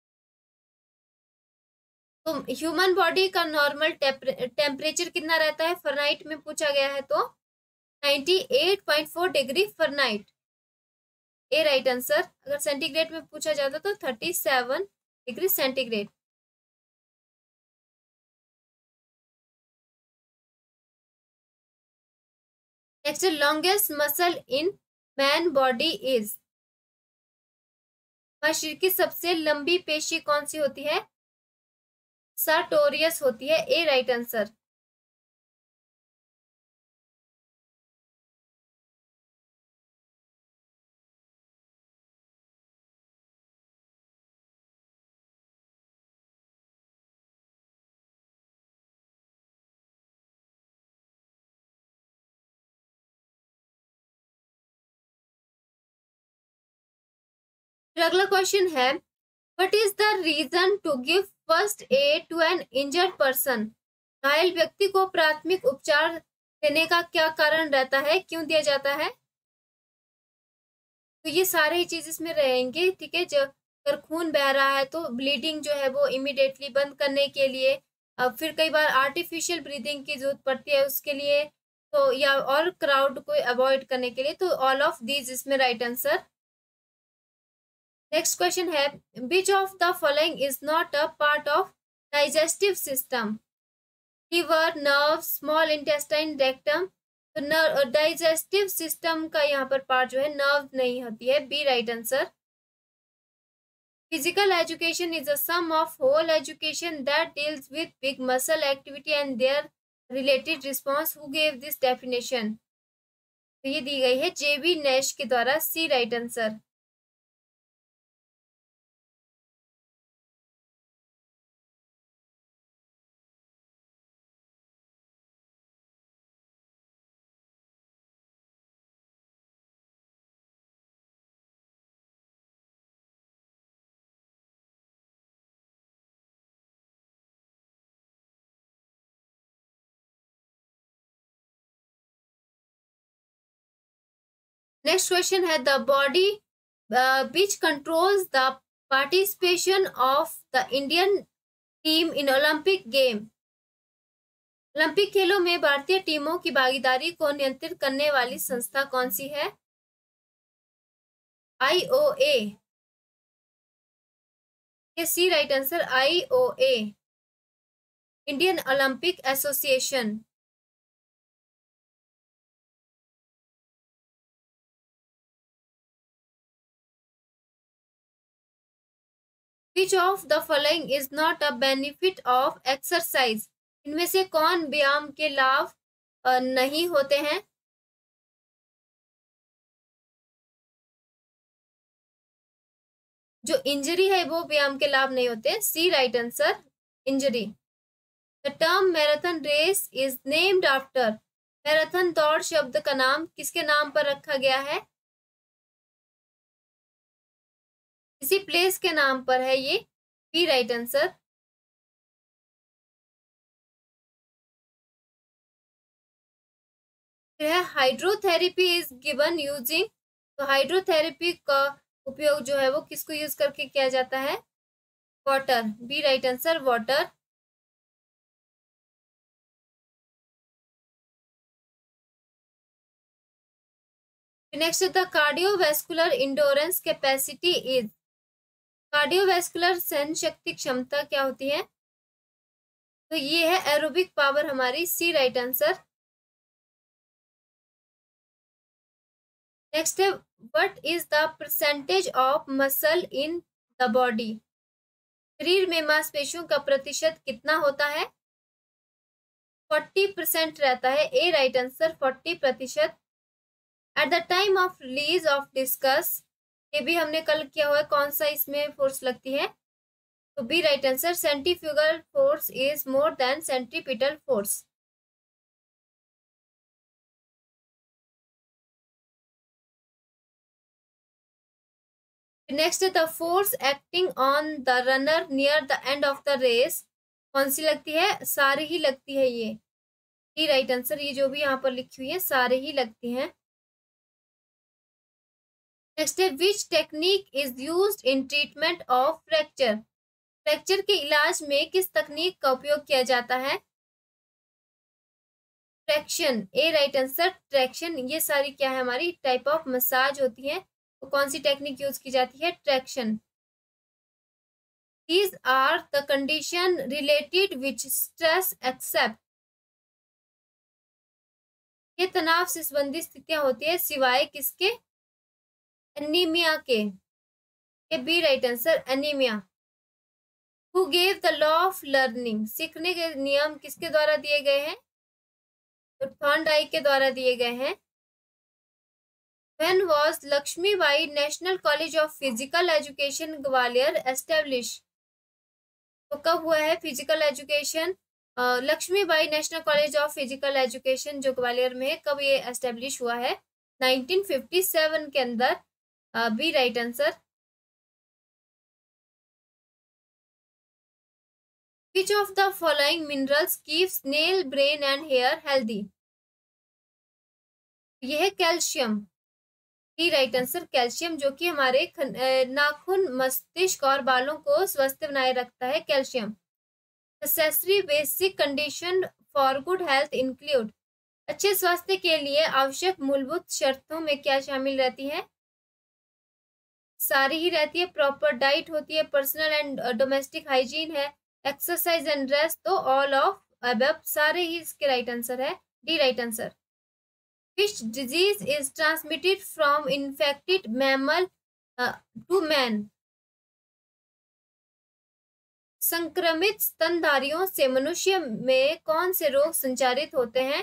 A: तो ह्यूमन बॉडी का नॉर्मल टेम्परेचर कितना रहता है फरनाइट में पूछा गया है, तो अट्ठानवे point four degree Fahrenheit, A right answer. अगर सेंटीग्रेड में पूछा जाता तो सैंतीस degree centigrade. Next longest muscle in man body is, शरीर की सबसे लंबी पेशी कौन सी होती है? सार्टोरियस होती है, ए राइट आंसर। फिर अगला क्वेश्चन है, what is the reason to give first aid to an injured person? घायल व्यक्ति को प्राथमिक उपचार देने का क्या कारण रहता है, क्यों दिया जाता है? तो ये सारे ही चीज इसमें रहेंगे, ठीक है। जब अगर खून बह रहा है तो ब्लीडिंग जो है वो इमिडिएटली बंद करने के लिए, अब फिर कई बार आर्टिफिशियल ब्रीदिंग की जरूरत पड़ती है उसके लिए, तो या और क्राउड को अवॉइड करने के लिए, तो ऑल ऑफ दीज इसमें राइट आंसर। नेक्स्ट क्वेश्चन है, which of the following is not a part of digestive system? Liver, nerve, small intestine, rectum. तो डाइजेस्टिव सिस्टम का यहाँ पर पार्ट जो है नर्व नहीं होती है, B right answer. Physical education is a sum of whole education that deals with big muscle activity and their related response. Who gave this definition? तो ये दी गई है जेबी नैश के द्वारा, C right answer. Next question है, the body which controls the participation of the Indian team in Olympic game? Olympic खेलों में भारतीय टीमों की भागीदारी को नियंत्रित करने वाली संस्था कौन सी है? आईओए, ये C right answer, IOA, Indian Olympic Association. Which of the following is not a benefit of exercise? इनमें से कौन व्यायाम के लाभ नहीं होते हैं? जो इंजरी है वो व्यायाम के लाभ नहीं होते, C right answer, injury. The term marathon race is named after? Marathon दौड़ शब्द का नाम किसके नाम पर रखा गया है? किसी प्लेस के नाम पर है ये, बी राइट आंसर। फिर है, हाइड्रोथेरेपी इज गिवन यूजिंग? तो हाइड्रोथेरेपी का उपयोग जो है वो किसको यूज करके किया जाता है? Water, B right answer, water. Next, the cardiovascular endurance capacity is? Cardiovascular सहन शक्ति क्षमता क्या होती है? तो ये है एरोबिक पावर हमारी, सी राइट आंसर। नेक्स्ट है, what is the percentage of muscle in the body? शरीर में मांसपेशियों का प्रतिशत कितना होता है? फोर्टी परसेंट रहता है, ए राइट आंसर, फोर्टी प्रतिशत। At the time of release of discus, ये भी हमने कल किया हुआ है, कौन सा इसमें फोर्स लगती है? तो B right answer, centrifugal force is more than centripetal force. Next, the force acting on the runner near the end of the race कौन सी लगती है? सारी ही लगती है ये, डी राइट आंसर। ये जो भी यहाँ पर लिखी हुई है सारे ही लगती हैं। नेक्स्ट है, which technique is used in treatment of fracture? Fracture के इलाज में किस तकनीक का उपयोग किया जाता है? Traction, A right answer, traction. ये सारी क्या है हमारी टाइप ऑफ मसाज होती है, तो कौन सी टेक्निक यूज की जाती है? Traction. These are the condition related which stress except? ये तनाव से संबंधित स्थितियां होती है सिवाय किसके? एनीमिया के, ये B right answer, anaemia. Who gave the law of learning? सीखने के नियम किसके द्वारा दिए गए हैं? तो थॉर्नडाइक के द्वारा दिए गए हैं। When was Lakshmibai National College of physical Education Gwalior establish? तो कब हुआ है physical education, Lakshmibai National College of physical Education जो ग्वालियर में है, कब ये एस्टेब्लिश हुआ है? नाइनटीन फिफ्टी सेवन के अंदर, B right answer. Which of the following minerals keeps nail, brain and hair healthy? यह है calcium. D right answer calcium, जो कि हमारे नाखून, मस्तिष्क और बालों को स्वस्थ बनाए रखता है। Calcium. Necessary basic condition for good health include, अच्छे स्वास्थ्य के लिए आवश्यक मूलभूत शर्तों में क्या शामिल रहती है? सारी ही रहती है। प्रॉपर डाइट होती है, पर्सनल एंड डोमेस्टिक हाइजीन है, एक्सरसाइज एंड रेस्ट, तो ऑल ऑफ अबव सारे ही इसके राइट आंसर है। D right answer. Which disease is transmitted from infected mammal uh, to man? संक्रमित स्तनधारियों से मनुष्य में कौन से रोग संचारित होते हैं?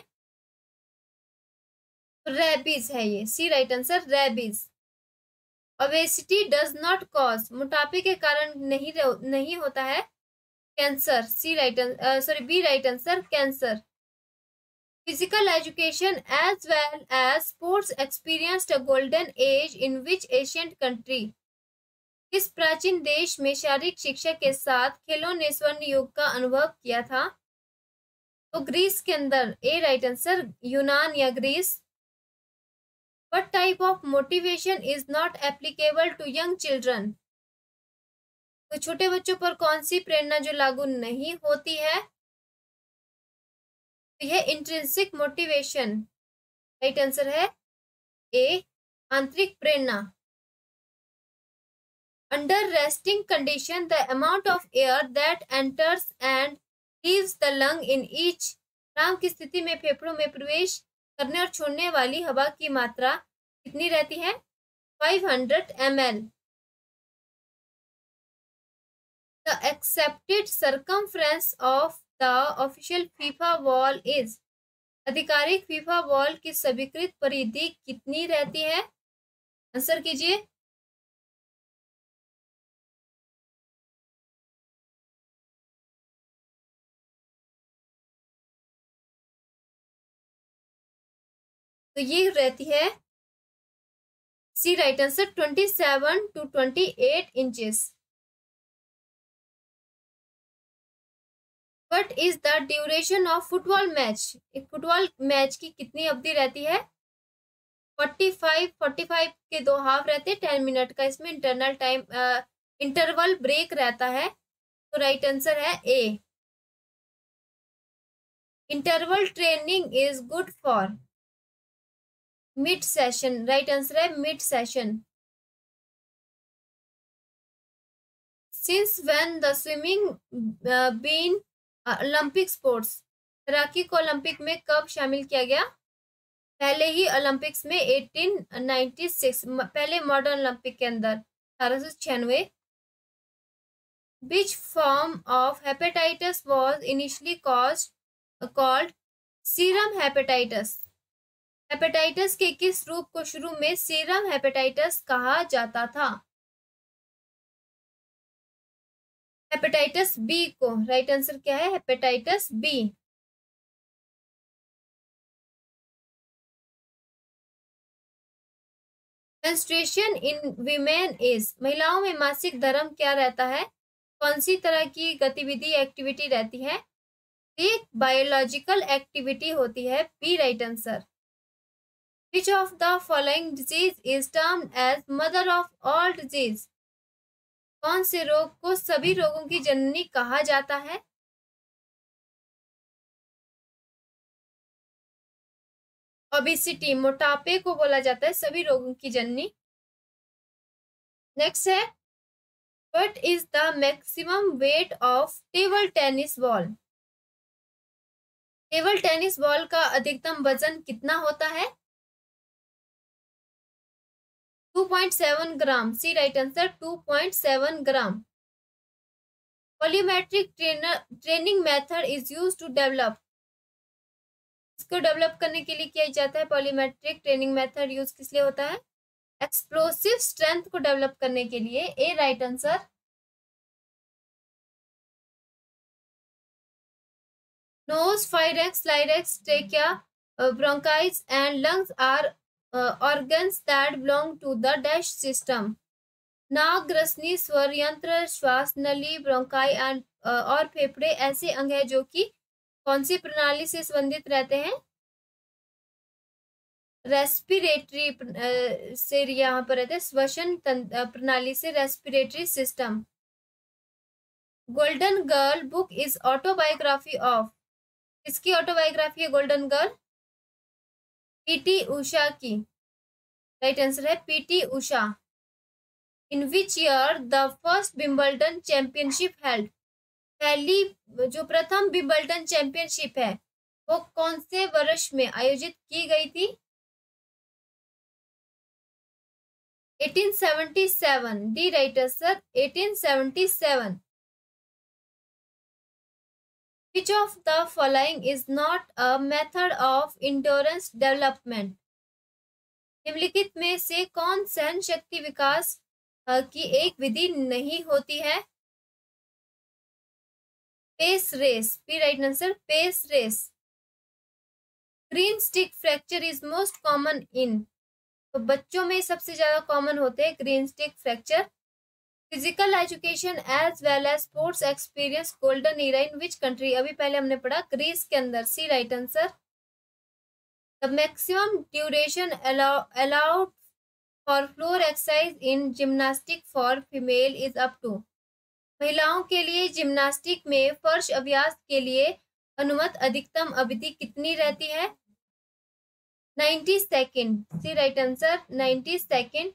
A: रेबीज है ये। C right answer rabies. Obesity does not cause, मोटापे के कारण नहीं नहीं होता है cancer. C right sorry B right answer cancer. Physical education as well as sports experienced a golden age in which ancient country? किस प्राचीन देश में शारीरिक शिक्षा के साथ खेलों ने स्वर्ण युग का अनुभव किया था? तो ग्रीस के अंदर। ए राइट आंसर यूनान या Greece. What type of motivation is not applicable to young children? तो छोटे बच्चों पर कौन सी प्रेरणा जो लागू नहीं होती है? तो यह इंट्रिंसिक मोटिवेशन। राइट आंसर है ए आंतरिक प्रेरणा। Under resting condition the amount of air that enters and leaves the lung in each, विराम की स्थिति में फेफड़ों में प्रवेश करने और छोड़ने वाली हवा की मात्रा कितनी रहती है? Five hundred M L. The accepted circumference of the official FIFA ball is, आधिकारिक फीफा वॉल की स्वीकृत परिधि कितनी रहती है? आंसर कीजिए। तो ये रहती है C right answer twenty seven to twenty eight inches. What is the duration of football match? एक फुटबॉल मैच की कितनी अवधि रहती है? फोर्टी फाइव फोर्टी फाइव के दो हाफ रहते हैं, टेन मिनट का इसमें इंटरनल टाइम इंटरवल ब्रेक रहता है। तो राइट आंसर है A. Interval training is good for mid season. Right answer है mid season. Since when the swimming been Olympic sports, तैराकी को ओलंपिक में कब शामिल किया गया? पहले ही ओलंपिक्स में एटीन नाइंटी सिक्स, पहले मॉडर्न ओलंपिक के अंदर अठारह सौ छियानवे। Which form of hepatitis was initially caused called serum hepatitis? Hepatitis के किस रूप को शुरू में सीरम हेपेटाइटिस कहा जाता था? हेपेटाइटिस बी को। राइट आंसर क्या है? Hepatitis B. Menstruation in women is, महिलाओं में मासिक धर्म क्या रहता है? कौन सी तरह की गतिविधि एक्टिविटी रहती है? एक बायोलॉजिकल एक्टिविटी होती है। B right answer. Which of the following disease is termed as mother of all disease? कौन से रोग को सभी रोगों की जननी कहा जाता है? ओबेसिटी, मोटापे को बोला जाता है सभी रोगों की जननी। नेक्स्ट है what is the maximum weight of table tennis ball? Table tennis ball का अधिकतम वजन कितना होता है? Two point seven gram. C right answer two point seven gram. Plyometric trainer training method is used to develop, इसको develop करने के लिए किया जाता है। पॉलीमेट्रिक ट्रेनिंग मेथड यूज किस लिए होता है? एक्सप्लोसिव स्ट्रेंथ को डेवलप करने के लिए। A right answer. Nose, pharynx, larynx, trachea, bronchi and lungs are Uh, organs that belong to the dash system. नाक, ग्रसनी, स्वर यंत्र, श्वास नली, ब्रोंकाई एंड और फेफड़े ऐसे अंग है जो कि कौन सी प्रणाली से संबंधित रहते हैं? रेस्पिरेटरी से यहाँ पर रहते हैं, श्वसन प्रणाली से respiratory system. Golden girl book is autobiography of, किसकी ऑटोबायोग्राफी है गोल्डन गर्ल? पीटी उषा की। राइट आंसर है PT Usha. In which year the first Wimbledon championship held, पहली जो प्रथम विंबलडन चैंपियनशिप है वो कौन से वर्ष में आयोजित की गई थी? अठारह सौ सतहत्तर, डी राइट आंसर अठारह सौ सतहत्तर। Which of the following is not a method of endurance development? निम्नलिखित में से कौन सहन शक्ति विकास की एक विधि नहीं होती है? Pace race, B right answer pace race. Green stick fracture is most common in, तो बच्चों में सबसे ज्यादा कॉमन होते हैं green stick fracture. Physical education as well as sports experience golden era in which country, अभी पहले हमने पढ़ा ग्रीस के अंदर, C right answer. The maximum duration allowed for floor exercise in gymnastic for female is up to, महिलाओं के लिए gymnastic में फर्श अभ्यास के लिए अनुमत अधिकतम अवधि कितनी रहती है? Ninety second, C right answer ninety second.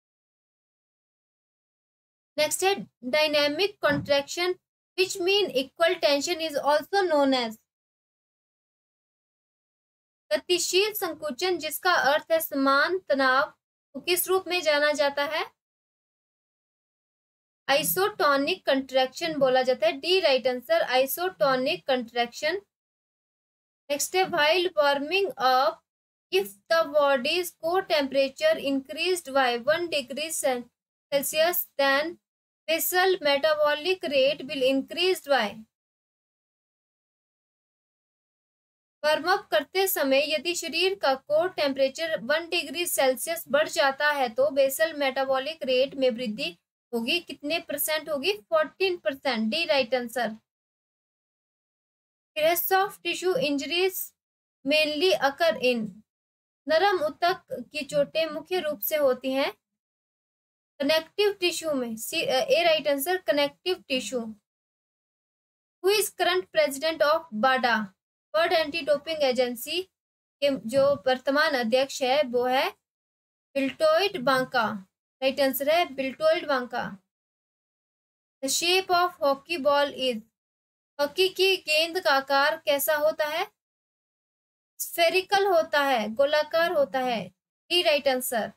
A: Next है dynamic contraction which mean equal tension is also known as, गतिशील संकुचन जिसका अर्थ है समान तनाव को किस रूप में जाना जाता है? आइसोटोनिक कंट्रैक्शन बोला जाता है, D right answer isotonic contraction. Next है while warming up if the body's core temperature increased by one degree Celsius then basal metabolic rate will increased by, warm up करते समय यदि शरीर का core temperature one degree Celsius बढ़ जाता है तो बेसल मेटाबॉलिक रेट में वृद्धि होगी, कितने परसेंट होगी? Fourteen percent, D right answer. Soft tissue injuries mainly occur in, नरम ऊतक की चोटें मुख्य रूप से होती हैं कनेक्टिव टिश्यू में, C A right answer connective tissue. Who is current president of WADA, world anti doping agency के जो वर्तमान अध्यक्ष है वो है बिल्टोइड बांका, राइट आंसर है Witold Banka. The shape of hockey ball is, hockey की गेंद का आकार कैसा होता है? स्फेरिकल होता है, गोलाकार होता है, D right answer.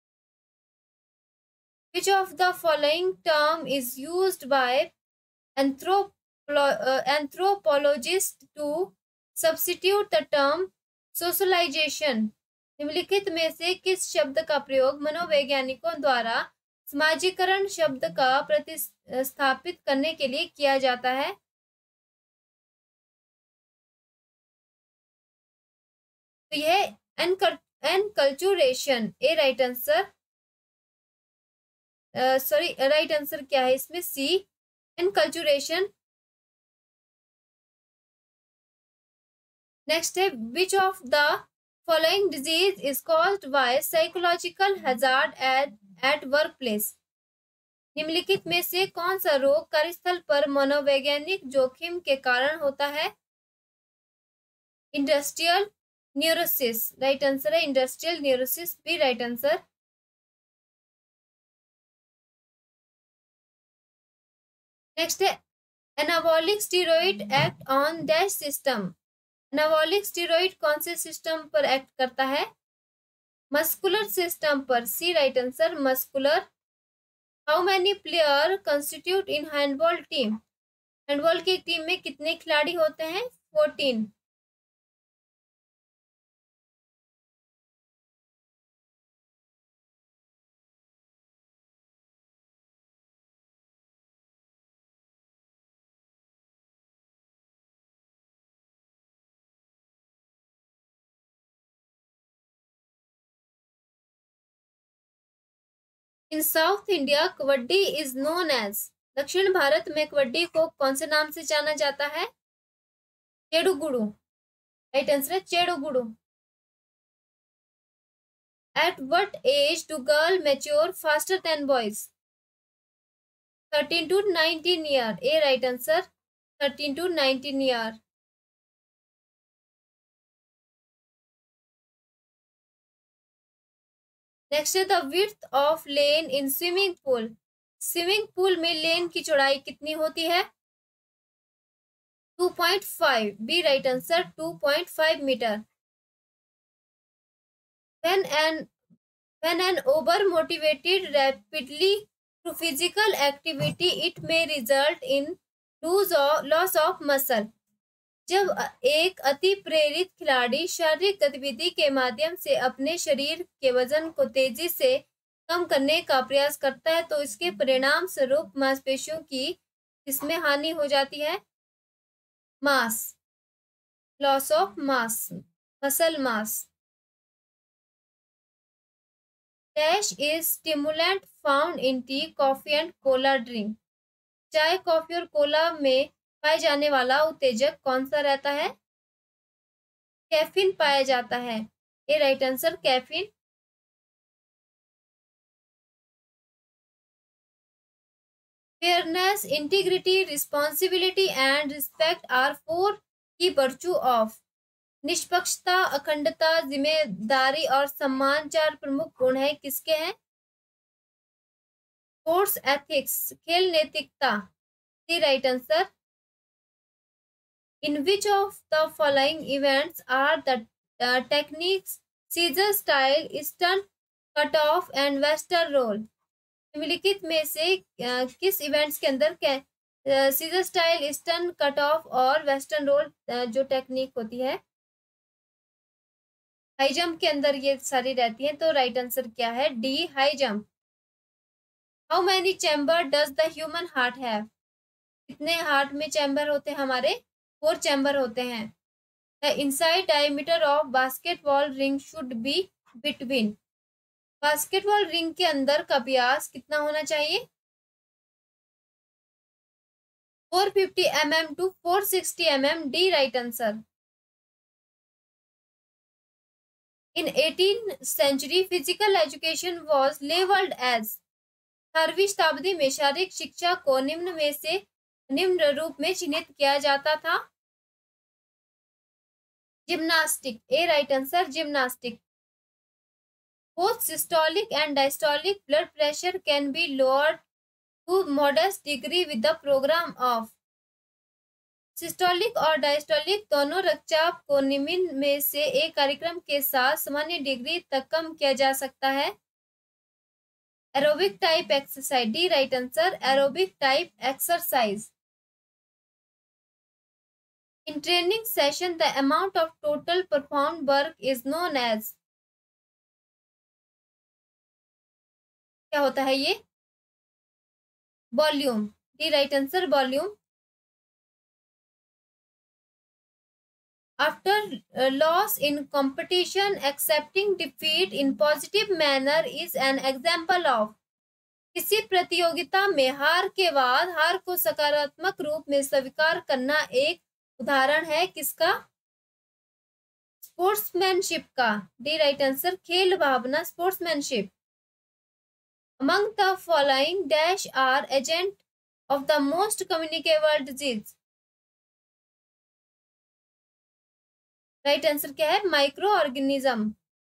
A: Which of the following term is used by anthropo uh, anthropologists to substitute the term socialization? निम्नलिखित में से किस शब्द का प्रयोग मनोवैज्ञानिकों द्वारा समाजीकरण शब्द का प्रतिस्थापित करने के लिए किया जाता है? तो यह enculturation, A right answer sorry right answer क्या है इसमें? C enculturation. नेक्स्ट है which of the following disease is caused by psychological hazard at at work place, निम्नलिखित में से कौन सा रोग कार्यस्थल पर मनोवैज्ञानिक जोखिम के कारण होता है? इंडस्ट्रियल न्यूरोसिस, राइट आंसर है industrial neurosis, B right answer. Next है anabolic steroid act on dash system, anabolic steroid कौन से सिस्टम पर एक्ट करता है? मस्कुलर सिस्टम पर, C right answer muscular. How many player constitute in handball team, handball की team में कितने खिलाड़ी होते हैं? Fourteen. In south India kabaddi is known as, दक्षिण भारत में कबड्डी को कौन से नाम से जाना जाता है? चेडुगुडू। राइट आंसर है chedugudu. At what age do girl mature faster than boys? Thirteen to nineteen year, A right answer, thirteen to nineteen year. Next है the width of lane in swimming pool, swimming pool में lane की चौड़ाई कितनी होती है? Two point five, B right answer, two point five metre. when an when an over motivated rapidly through physical activity it may result in lose or loss of muscle, जब एक अति प्रेरित खिलाड़ी शारीरिक गतिविधि के माध्यम से अपने शरीर के वजन को तेजी से कम करने का प्रयास करता है तो इसके परिणाम स्वरूप मांसपेशियों की इसमें हानि हो जाती है? Mass, loss of mass, muscle mass. Dash is stimulant found in tea, coffee and cola drink, चाय, कॉफी और कोला में पाए जाने वाला उत्तेजक कौन सा रहता है? कैफीन पाया जाता है, A right answer, caffeine. Fairness, integrity, responsibility and respect are four key virtue of, निष्पक्षता, अखंडता, जिम्मेदारी और सम्मान चार प्रमुख गुण हैं, किसके हैं? स्पोर्ट्स एथिक्स, खेल नैतिकता, C right answer. In which of the following events are the uh, techniques scissor style, eastern cut off and western roll, निम्नलिखित में से uh, किस इवेंट्स के अंदर scissor style, eastern cut off और वेस्टर्न रोल uh, जो technique होती है हाई जंप के अंदर ये सारी रहती हैं, तो राइट आंसर क्या है? D, high jump. How many chamber does the human heart have, कितने हार्ट में चैम्बर होते हैं हमारे? फोर चैम्बर होते हैं। The inside diameter of basketball ring should be between, basketball ring के अंदर का व्यास कितना होना चाहिए? Four fifty M M to four sixty M M, D right answer. In eighteen century physical education was levelled as, अठारहवीं शताब्दी में शारीरिक शिक्षा को निम्न में से निम्न रूप में चिन्हित किया जाता था? Gymnastic, A right answer, gymnastic. Both systolic and diastolic blood pressure can be lowered to modest degree with the program of, systolic और डायस्टोलिक दोनों रक्तचाप को निम्न में से एक कार्यक्रम के साथ सामान्य डिग्री तक कम किया जा सकता है? Aerobic type exercise, D right answer, aerobic type exercise. In training session, the amount of total performed work is known as, क्या होता है ये? Volume, D right answer, volume. After loss in competition, accepting defeat in positive manner is an example of, किसी प्रतियोगिता में हार के बाद हार को सकारात्मक रूप में स्वीकार करना एक उदाहरण है, किसका? स्पोर्ट्समैनशिप का, डी राइट आंसर, खेल भावना, sportsmanship. Among the following dash are agent of the most communicable disease, right answer क्या है? Micro organism.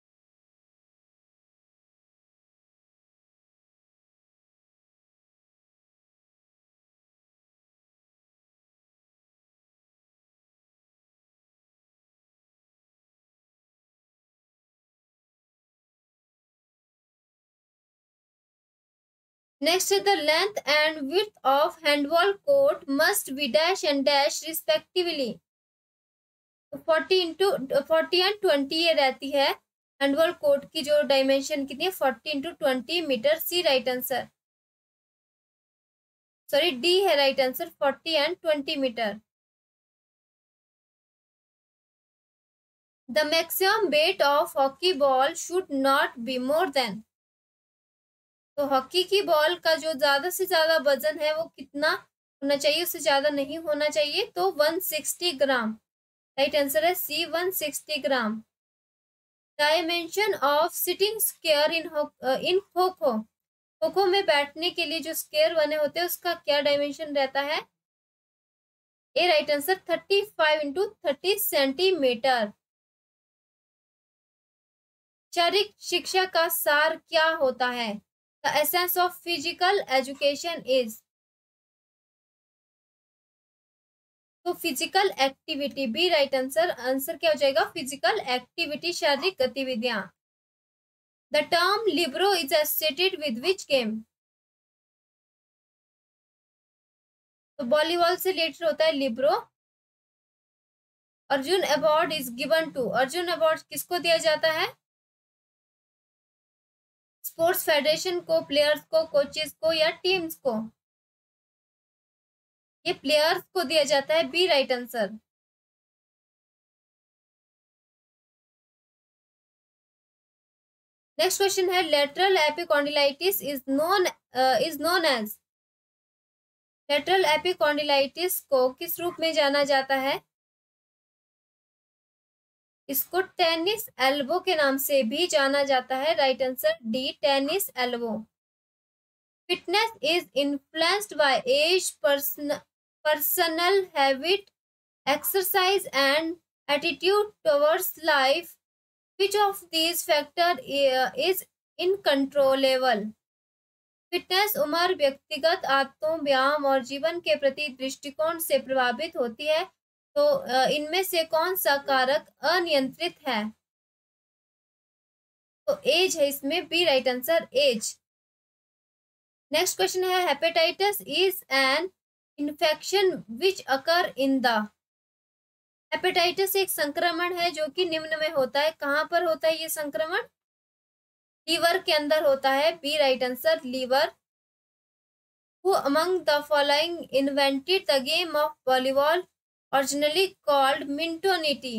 A: Next is the length and width of handball court must be dash and dash respectively. Forty into forty and twenty ये रहती है handball court की जो dimension कितनी है? Forty into twenty metre, C right answer, sorry D है right answer, forty and twenty metre. The maximum weight of hockey ball should not be more than, तो hockey की बॉल का जो ज्यादा से ज्यादा वजन है वो कितना होना चाहिए, उससे ज्यादा नहीं होना चाहिए, तो one sixty gram. Right answer है C, one sixty gram. Dimension of sitting square in in kho kho, kho खो में बैठने के लिए जो स्क्वायर बने होते हैं उसका क्या डायमेंशन रहता है? A right answer thirty five into thirty centimetre. शारीरिक शिक्षा का सार क्या होता है? The essence of physical education is, तो physical activity, B right answer. Answer क्या हो जाएगा? फिजिकल एक्टिविटी, शारीरिक गतिविधियां। The term libero is associated with which game, तो वॉलीबॉल से रिलेटेड होता है libero. Arjun award is given to, Arjun award किसको दिया जाता है? स्पोर्ट्स फेडरेशन को, प्लेयर्स को, कोचेस को, या टीम्स को? ये प्लेयर्स को दिया जाता है, B right answer. Next question है lateral epicondylitis is known is known as, lateral epicondylitis को किस रूप में जाना जाता है? इसको टेनिस एल्बो के नाम से भी जाना जाता है। Right answer D, tennis elbow. Fitness is influenced by age, person personal habit, exercise and attitude towards life. Which of these factor is incontrollable? Fitness उम्र, व्यक्तिगत आदतों, व्यायाम और जीवन के प्रति दृष्टिकोण से प्रभावित होती है, तो इनमें से कौन सा कारक अनियंत्रित है? तो एज है इसमें, B right answer, age. Next question है hepatitis is an infection which occur in the, hepatitis एक संक्रमण है जो कि निम्न में होता है, कहां पर होता है ये संक्रमण? लीवर के अंदर होता है, B right answer, liver. Who among the following invented the game of volleyball originally called mintonette,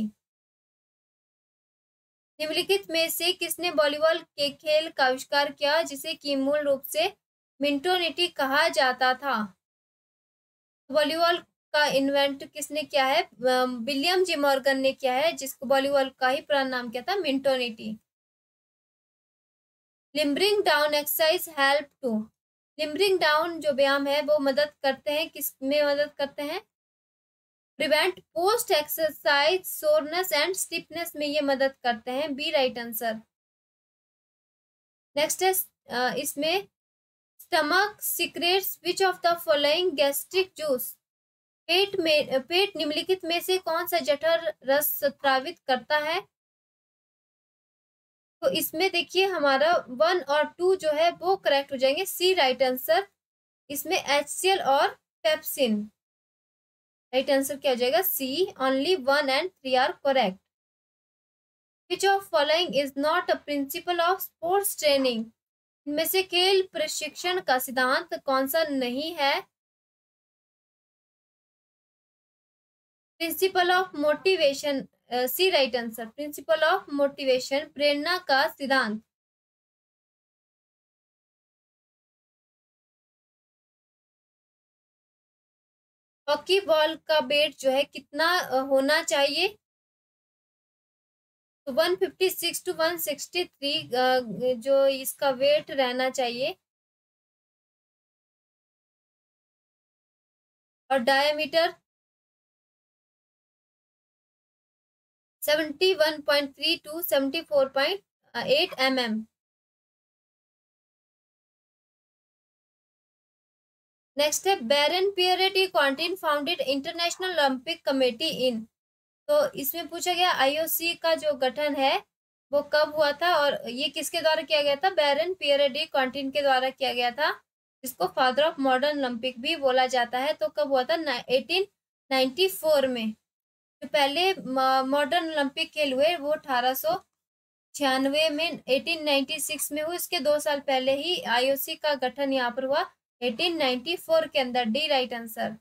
A: निम्नलिखित में से किसने वॉलीबॉल के खेल का आविष्कार किया जिसे कि मूल रूप से मिंटोनिटी कहा जाता था? वॉलीबॉल का इन्वेंट किसने किया है? विलियम जी मॉर्गन ने किया है, जिसको वॉलीबॉल का ही पुराना नाम क्या था? Mintonette. Limbering down exercise help to, limbering down जो व्यायाम है वो मदद करते हैं, किस में मदद करते हैं? Prevent post exercise soreness and stiffness में ये मदद करते हैं, बी राइट आंसर। नेक्स्ट है इसमें stomach secretes which of the following gastric juice, पेट में पेट निम्नलिखित में से कौन सा जठर रस स्रावित करता है? तो इसमें देखिए हमारा वन और टू जो है वो करेक्ट हो जाएंगे, सी राइट आंसर। इसमें एचसीएल और पेप्सिन, राइट आंसर क्या हो जाएगा? C, only one and three are correct. Which of following is not a principle of sports training, इनमें से खेल प्रशिक्षण का सिद्धांत कौन सा नहीं है? Principle of motivation, C right answer, principle of motivation, प्रेरणा का सिद्धांत। हॉकी बॉल का वेट जो है कितना होना चाहिए? तो one fifty six to one sixty three जो इसका वेट रहना चाहिए, और diameter seventy one point three to seventy four point eight m m. Next है baron Pierre de Coubertin founded International Olympic Committee in, तो इसमें पूछा गया आईओसी का जो गठन है वो कब हुआ था, और ये किसके द्वारा किया गया था? बैरन पियरेटी क्वांटिन के द्वारा किया गया था, जिसको फादर ऑफ मॉडर्न ओलंपिक भी बोला जाता है। तो कब हुआ था? एटीन नाइंटी फोर में। जो पहले मॉडर्न ओलंपिक खेल हुए वो अठारह सौ छियानवे में एटीन नाइंटी सिक्स में हुए, इसके दो साल पहले ही आईओसी का गठन यहाँ पर हुआ एटीन नाइंटी फोर के अंदर, D right answer.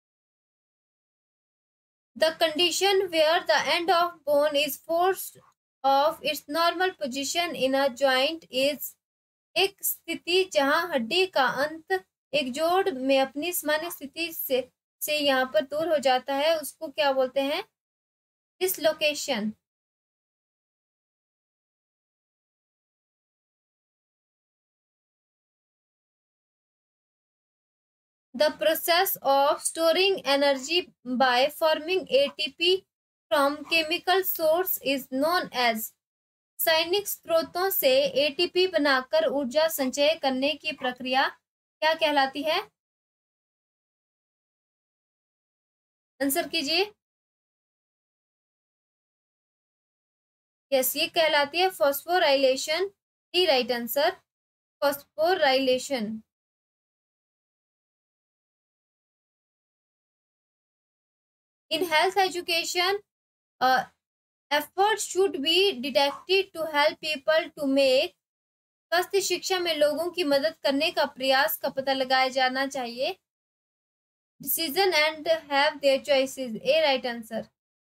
A: The condition where the end of bone is forced of its normal position in a joint is, एक स्थिति जहां हड्डी का अंत एक जोड़ में अपनी सामान्य स्थिति से से यहाँ पर दूर हो जाता है, उसको क्या बोलते हैं? Dislocation. The process of storing energy by forming A T P from chemical source is known as, रासायनिक स्रोतों से A T P बनाकर ऊर्जा संचय करने की प्रक्रिया क्या कहलाती है? आंसर कीजिए। यस, ये कहलाती है phosphorylation. D right answer, phosphorylation. In health education, uh, efforts should be directed to help people to make, स्वास्थ्य शिक्षा में लोगों की मदद करने का प्रयास का पता लगाया जाना चाहिए। Decision and have their choices, A right answer.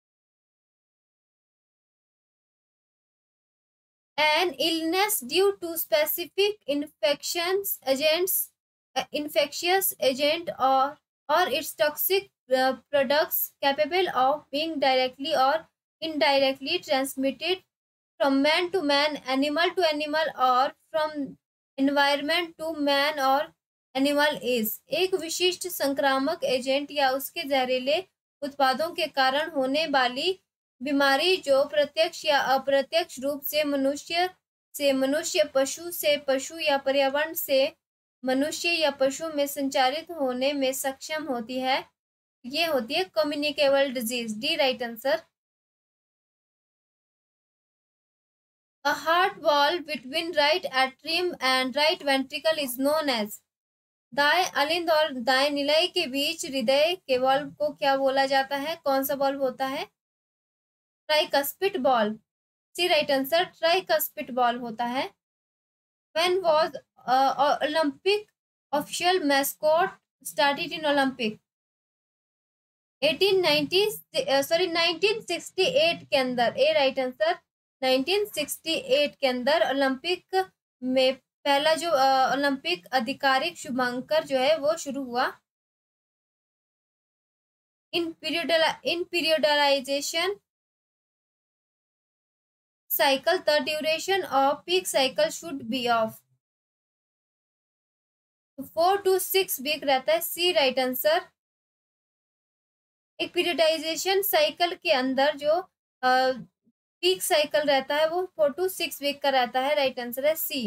A: An illness due to specific infections agents, uh, infectious agent or or its toxic uh, products capable of being directly or indirectly transmitted from man to man, animal to animal or from environment to man or animal is, एक विशिष्ट संक्रामक agent या उसके जहरीले उत्पादों के कारण होने वाली बीमारी जो प्रत्यक्ष या अप्रत्यक्ष रूप से मनुष्य से मनुष्य, पशु से पशु या पर्यावरण से मनुष्य या पशु में संचारित होने में सक्षम होती है, ये होती है communicable disease. D right answer. A heart valve between right atrium and right ventricle is known as, दाएं अलिंद और दाएं निलय के बीच हृदय के वाल्व को क्या बोला जाता है? कौन सा वाल्व होता है? Tricuspid valve. C right answer, tricuspid valve होता है। When was uh, Olympic official mascot started in Olympic? eighteen ninety sorry nineteen sixty eight के अंदर, A right answer, nineteen sixty eight के अंदर ओलंपिक में पहला जो ओलंपिक आधिकारिक शुभांकर जो है वो शुरू हुआ। In period in periodization cycle, the duration of peak cycle should be of, four to six week रहता है। C right answer. एक पीरियडाइजेशन साइकिल के अंदर जो पीक साइकिल रहता है वो फोर टू सिक्स वीक का रहता है। राइट आंसर है सी।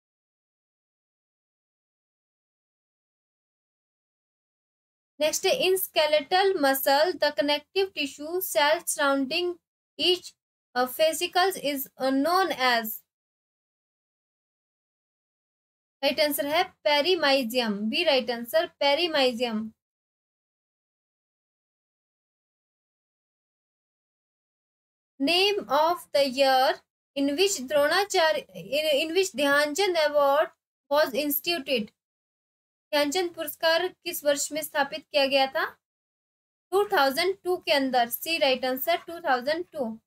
A: नेक्स्ट है, in skeletal muscle the connective tissue cell surrounding each fascicles is known as, right answer है perimysium. B right answer, perimysium. Name of the year in which Dronacharya in which Dhyan Chand award was instituted, Dhyan Chand पुरस्कार किस वर्ष में स्थापित किया गया था? To thousand two के अंदर। C right answer, two thousand two.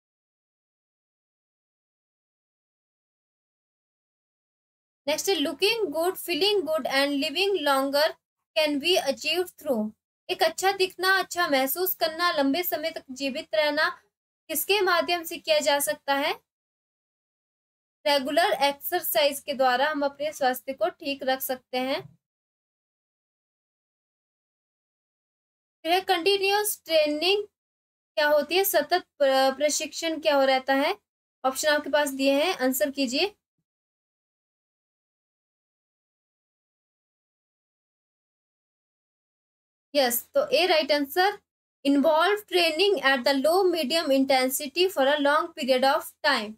A: Next है, looking good, feeling good and living longer can be achieved through, एक अच्छा दिखना, अच्छा महसूस करना, लंबे समय तक जीवित रहना किसके माध्यम से किया जा सकता है? रेगुलर एक्सरसाइज के द्वारा हम अपने स्वास्थ्य को ठीक रख सकते हैं। फिर कंटिन्यूअस ट्रेनिंग क्या होती है? सतत प्रशिक्षण क्या हो रहता है? ऑप्शन आपके पास दिए हैं, आंसर कीजिए। यस, तो A right answer, involve training at the low medium intensity for a long period of time,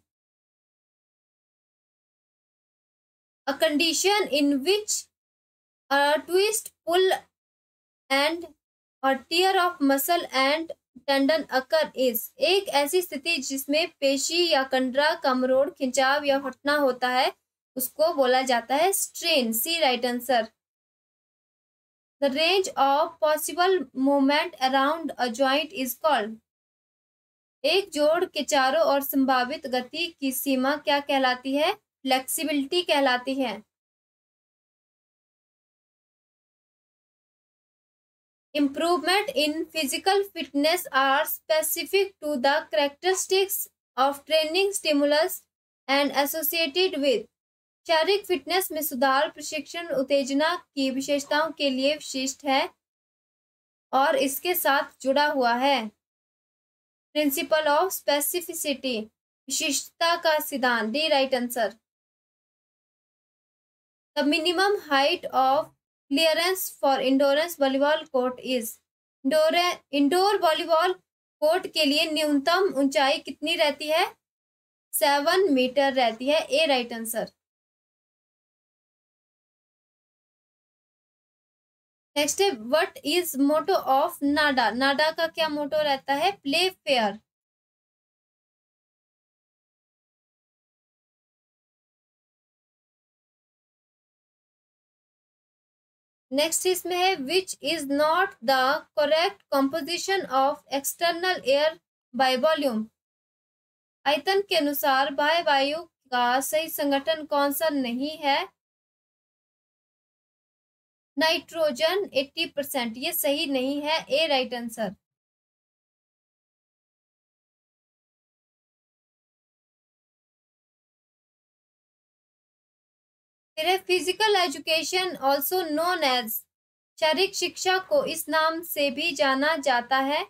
A: a condition in which a twist, pull and और tear of muscle and tendon occur is, एक ऐसी स्थिति जिसमें पेशी या कंडरा का मरोड़, खिंचाव या फटना होता है, उसको बोला जाता है strain. C right answer. The range of possible movement around a joint is called, एक जोड़ के चारों ओर संभावित गति की सीमा क्या कहलाती है? फ्लेक्सिबिलिटी कहलाती है। Improvement in physical fitness are specific to the characteristics of training stimulus and associated with शारीरिक फिटनेस में सुधार प्रशिक्षण उत्तेजना की विशेषताओं के लिए विशिष्ट है और इसके साथ जुड़ा हुआ है। प्रिंसिपल ऑफ स्पेसिफिसिटी, विशिष्टता का सिद्धांत, D right answer. The minimum height of clearance for indoor volleyball court is indoor indoor volleyball court के लिए न्यूनतम ऊंचाई कितनी रहती है? सेवन मीटर रहती है, ए राइट आंसर। नेक्स्ट है what is motto of NADA? NADA का क्या मोटो रहता है? Play fair. नेक्स्ट इसमें है which is not the correct composition of external air by volume? आयतन के अनुसार बाह्य वायु का सही संगठन कौन सा नहीं है? नाइट्रोजन अस्सी परसेंट, ये सही नहीं है, ए राइट आंसर। फिर physical education also known as, शारीरिक शिक्षा को इस नाम से भी जाना जाता है।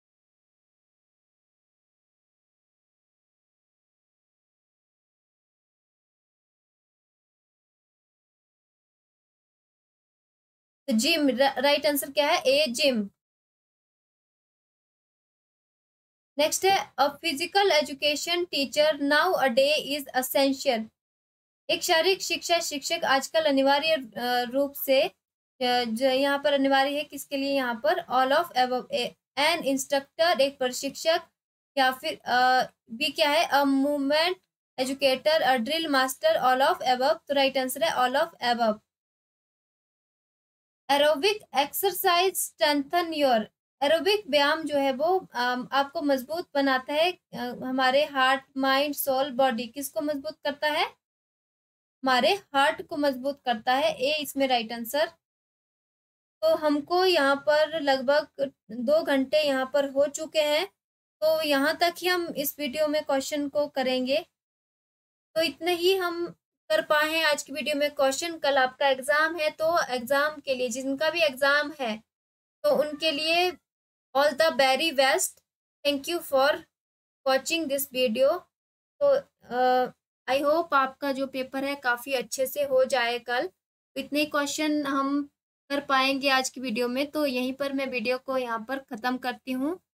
A: तो जिम, राइट आंसर क्या है? ए जिम। नेक्स्ट है a physical education teacher now a day is essential. एक शारीरिक शिक्षा शिक्षक आजकल अनिवार्य रूप से जो यहाँ पर अनिवार्य है किसके लिए? यहाँ पर all of above, an instructor एक प्रशिक्षक, या फिर बी क्या है? A movement educator, a drill master, all of above. तो राइट आंसर है all of above. Aerobic exercise strengthen your, aerobic व्यायाम जो है वो आपको मजबूत बनाता है, हमारे हार्ट माइंड सोल बॉडी, किसको मजबूत करता है? हमारे हार्ट को मजबूत करता है, ए इसमें राइट आंसर। तो हमको यहाँ पर लगभग दो घंटे यहाँ पर हो चुके हैं, तो यहाँ तक ही हम इस वीडियो में क्वेश्चन को करेंगे। तो इतने ही हम कर पाए हैं आज की वीडियो में क्वेश्चन। कल आपका एग्जाम है, तो एग्जाम के लिए जिनका भी एग्जाम है तो उनके लिए all the very best. Thank you for watching this video. तो आई uh, होप आपका जो पेपर है काफ़ी अच्छे से हो जाए कल। तो इतने क्वेश्चन हम कर पाएंगे आज की वीडियो में, तो यहीं पर मैं वीडियो को यहाँ पर ख़त्म करती हूँ।